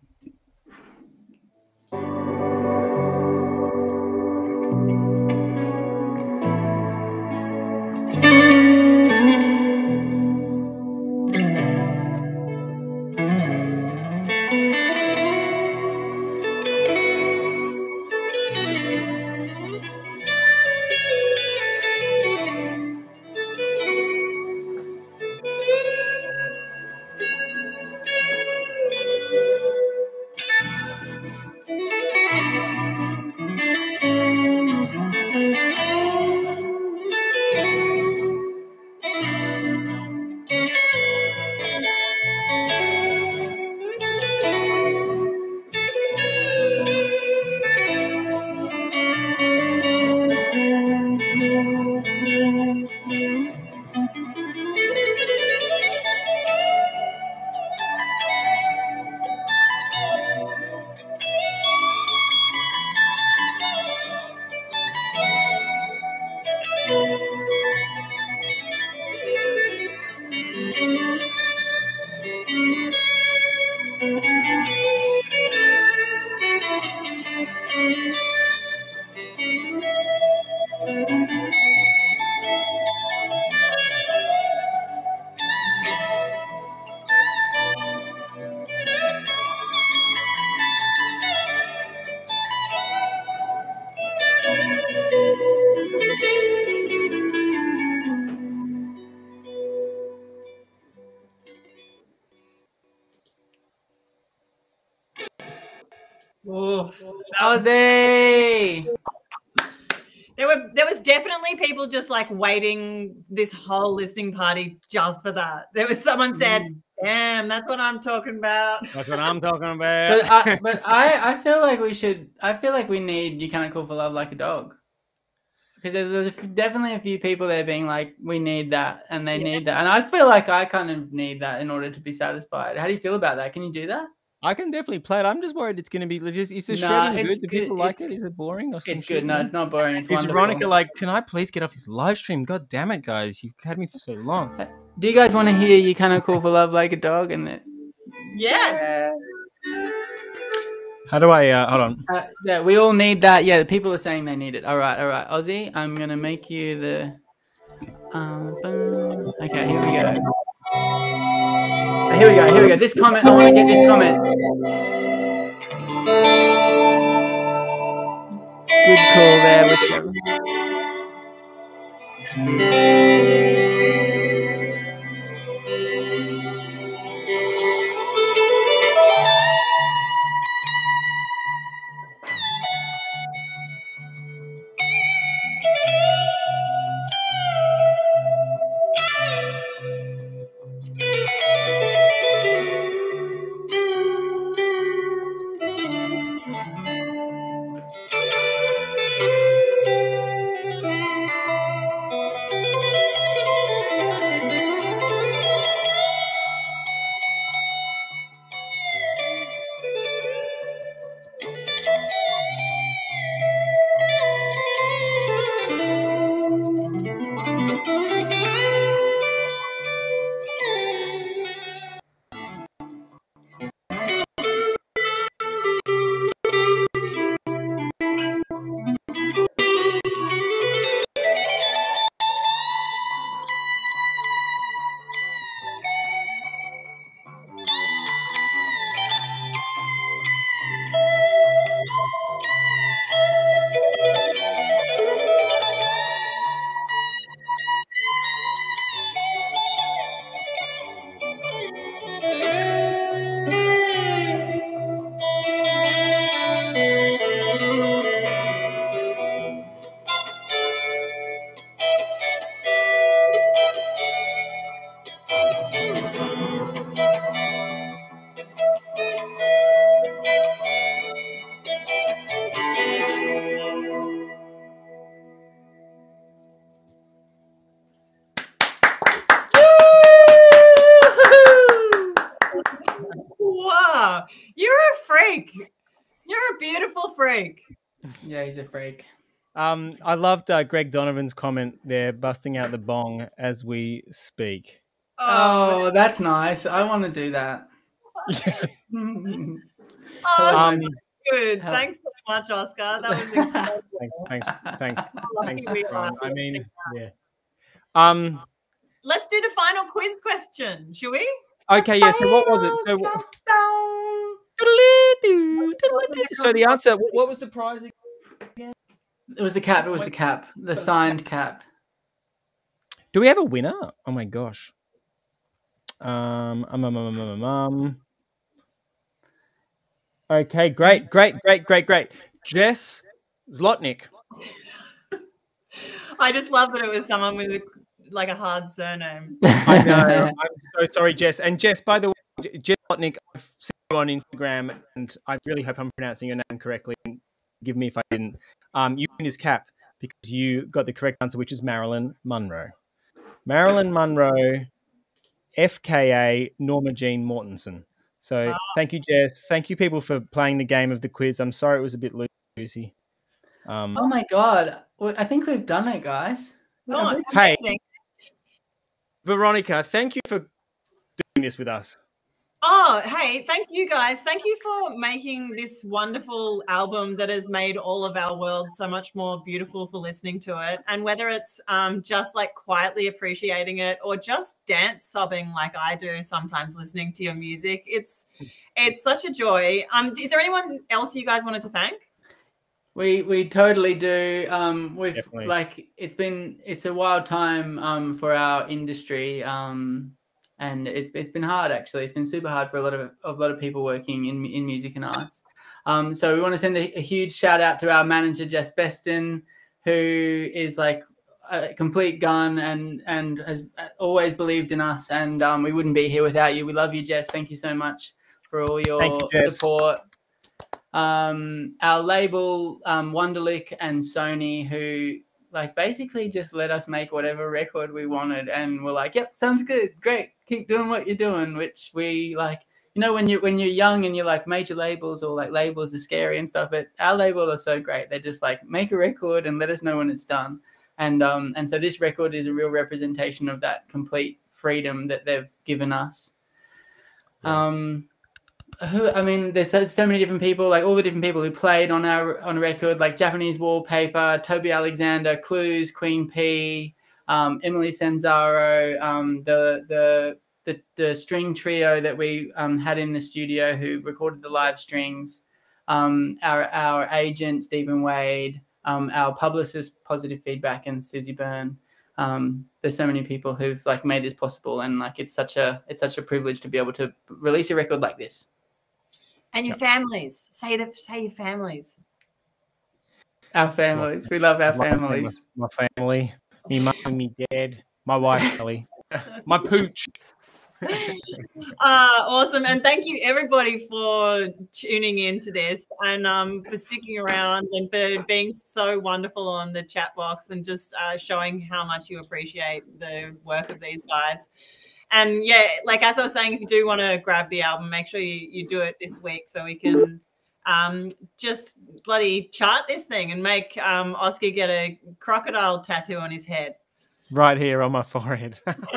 Speaker 1: Oof.
Speaker 3: Aussie.
Speaker 1: There were there was definitely people just like waiting this whole listening party just for that. There was someone said, "Damn, that's what I'm talking about."
Speaker 2: That's what I'm talking about.
Speaker 3: But I, but I, I feel like we should. I feel like we need "You Can't Call for Love Like a Dog," because there's, there's a f- definitely a few people there being like, "We need that," and they
Speaker 1: Yeah.
Speaker 3: need that, and I feel like I kind of need that in order to be satisfied. How do you feel about that? Can you do that?
Speaker 2: I can definitely play it. I'm just worried it's going to be just. Is the
Speaker 3: Nah,
Speaker 2: shredding
Speaker 3: it's
Speaker 2: good? Do
Speaker 3: good-
Speaker 2: people like
Speaker 3: it's-
Speaker 2: it? Is it boring or some
Speaker 3: It's
Speaker 2: shit,
Speaker 3: good. No,
Speaker 2: man?
Speaker 3: it's not boring. It's
Speaker 2: Is
Speaker 3: wonderful.
Speaker 2: Veronica like, can I please get off this live stream? God damn it, guys. You've had me for so long.
Speaker 3: Do you guys want to hear "You Can't Call for Love Like a Dog"? And it,
Speaker 1: Yeah.
Speaker 2: How do I, uh, hold on.
Speaker 3: uh, yeah, we all need that. Yeah, the people are saying they need it. All right, all right, Aussie. I'm gonna make you the. Um, boom. Okay, here we go. Here we go. Here we go. This comment. I want to get this comment. Good call there, whichever.
Speaker 1: Wow, you're a freak. You're a beautiful freak.
Speaker 3: Yeah, he's a freak.
Speaker 2: Um, I loved uh, Greg Donovan's comment there, busting out the bong as we speak.
Speaker 3: Oh, that's nice. I want to do that.
Speaker 1: Oh,
Speaker 2: Um,
Speaker 1: good.
Speaker 3: Help.
Speaker 1: Thanks so much, Oscar. That was incredible.
Speaker 2: thanks, thanks, thanks, thanks.
Speaker 1: we are.
Speaker 2: Ron. I mean, yeah. Um.
Speaker 1: Let's do the final quiz question, shall we?
Speaker 2: Okay. Yeah. So what was it? So. what- So the answer. What what was the prize? again?
Speaker 3: It was the cap. It was the cap. The signed cap.
Speaker 2: Do we have a winner? Oh my gosh. Um. Um. Um. Um. Um. um. Okay. Great. Great. Great. Great. Great. Jess Zlotnick.
Speaker 1: I just love that it was someone with a, like a hard surname.
Speaker 2: I know. I'm so sorry, Jess. And Jess, by the way, J- Jess Zlotnick, I've seen you on Instagram, and I really hope I'm pronouncing your name correctly. And give me if I didn't. Um, you win this cap because you got the correct answer, which is Marilyn Monroe. Marilyn Monroe, F K A Norma Jean Mortensen. So thank you, Jess. Thank you, people, for playing the game of the quiz. I'm sorry it was a bit loosey. Um,
Speaker 3: Oh my god. Well, I think we've done it, guys.
Speaker 1: Oh,
Speaker 2: Hey.
Speaker 1: amazing.
Speaker 2: Veronica, thank you for doing this with us.
Speaker 1: Oh, hey, thank you guys. Thank you for making this wonderful album that has made all of our world so much more beautiful for listening to it. And whether it's um, just like quietly appreciating it or just dance sobbing like I do sometimes listening to your music, it's it's such a joy. Um, is there anyone else you guys wanted to thank?
Speaker 3: We we totally do. Um, we've
Speaker 2: Definitely.
Speaker 3: like it's been it's a wild time um for our industry. Um, and it's it's been hard actually. It's been super hard for a lot of a lot of people working in in music and arts. Um, so we want to send a, a huge shout out to our manager Jess Beston, who is like a complete gun and and has always believed in us. And um, we wouldn't be here without you. We love you, Jess. Thank you so much for all your
Speaker 2: Thank you, Jess.
Speaker 3: support. Um, our label, um, Wonderlic and Sony, who like basically just let us make whatever record we wanted, and we're like, "Yep, sounds good, great, keep doing what you're doing." Which we like, you know, when you when you're young and you're like major labels or like labels are scary and stuff, but our label are so great. They just like make a record and let us know when it's done, and um and so this record is a real representation of that complete freedom that they've given us.
Speaker 2: Yeah.
Speaker 3: Um. Who, I mean, there's so, so many different people, like all the different people who played on our on a record, like Japanese Wallpaper, Toby Alexander, Clues, Queen P, um, Emily Sanzaro, um, the, the the the string trio that we um, had in the studio who recorded the live strings, um, our our agent Stephen Wade, um, our publicist Positive Feedback, and Susie Byrne. Um, there's so many people who've like made this possible, and like it's such a it's such a privilege to be able to release a record like this.
Speaker 1: And your families. Say that. Say your families.
Speaker 3: Our families. We love our
Speaker 2: My
Speaker 3: families.
Speaker 2: My family, me mum and me dad, my wife Ellie, my pooch.
Speaker 1: Uh, awesome. And thank you everybody for tuning in to this and um, for sticking around and for being so wonderful on the chat box and just uh, showing how much you appreciate the work of these guys. And yeah, like as I was saying, if you do want to grab the album, make sure you, you do it this week so we can um, just bloody chart this thing and make um, Oscar get a crocodile tattoo on his head.
Speaker 2: Right here on my forehead.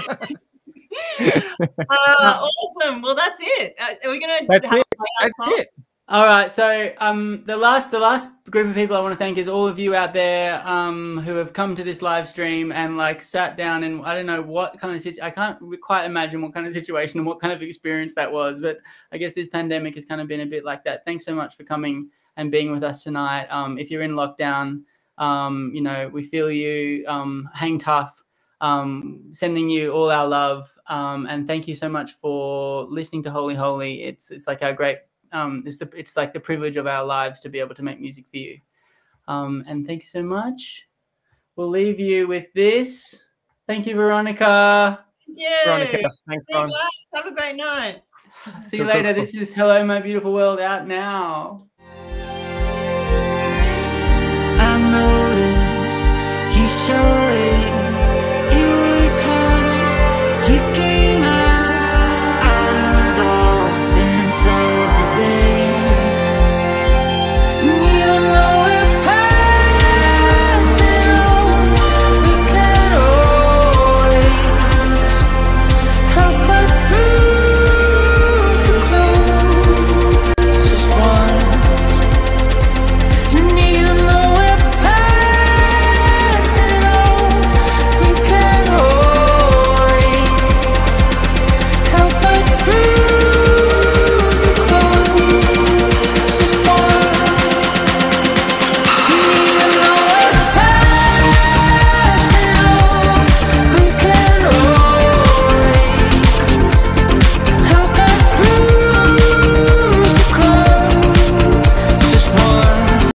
Speaker 1: Uh, awesome. Well, that's it. Uh, are we gonna?
Speaker 2: That's
Speaker 1: have
Speaker 2: it.
Speaker 1: a
Speaker 2: That's
Speaker 1: song?
Speaker 2: it.
Speaker 3: All right. So um, the last the last group of people I want to thank is all of you out there um, who have come to this live stream and like sat down and I don't know what kind of situ- I can't quite imagine what kind of situation and what kind of experience that was, but I guess this pandemic has kind of been a bit like that. Thanks so much for coming and being with us tonight. Um, if you're in lockdown, um, you know, we feel you. Um, hang tough. Um, sending you all our love. Um, and thank you so much for listening to Holy Holy. It's it's like our great um, it's the it's like the privilege of our lives to be able to make music for you. Um, and thank you so much. We'll leave you with this. Thank you, Veronica.
Speaker 1: Yeah.
Speaker 2: Veronica, thanks,
Speaker 1: See you
Speaker 2: Ron.
Speaker 1: guys. Have a great night.
Speaker 3: See you later. This is Hello, My Beautiful World out now.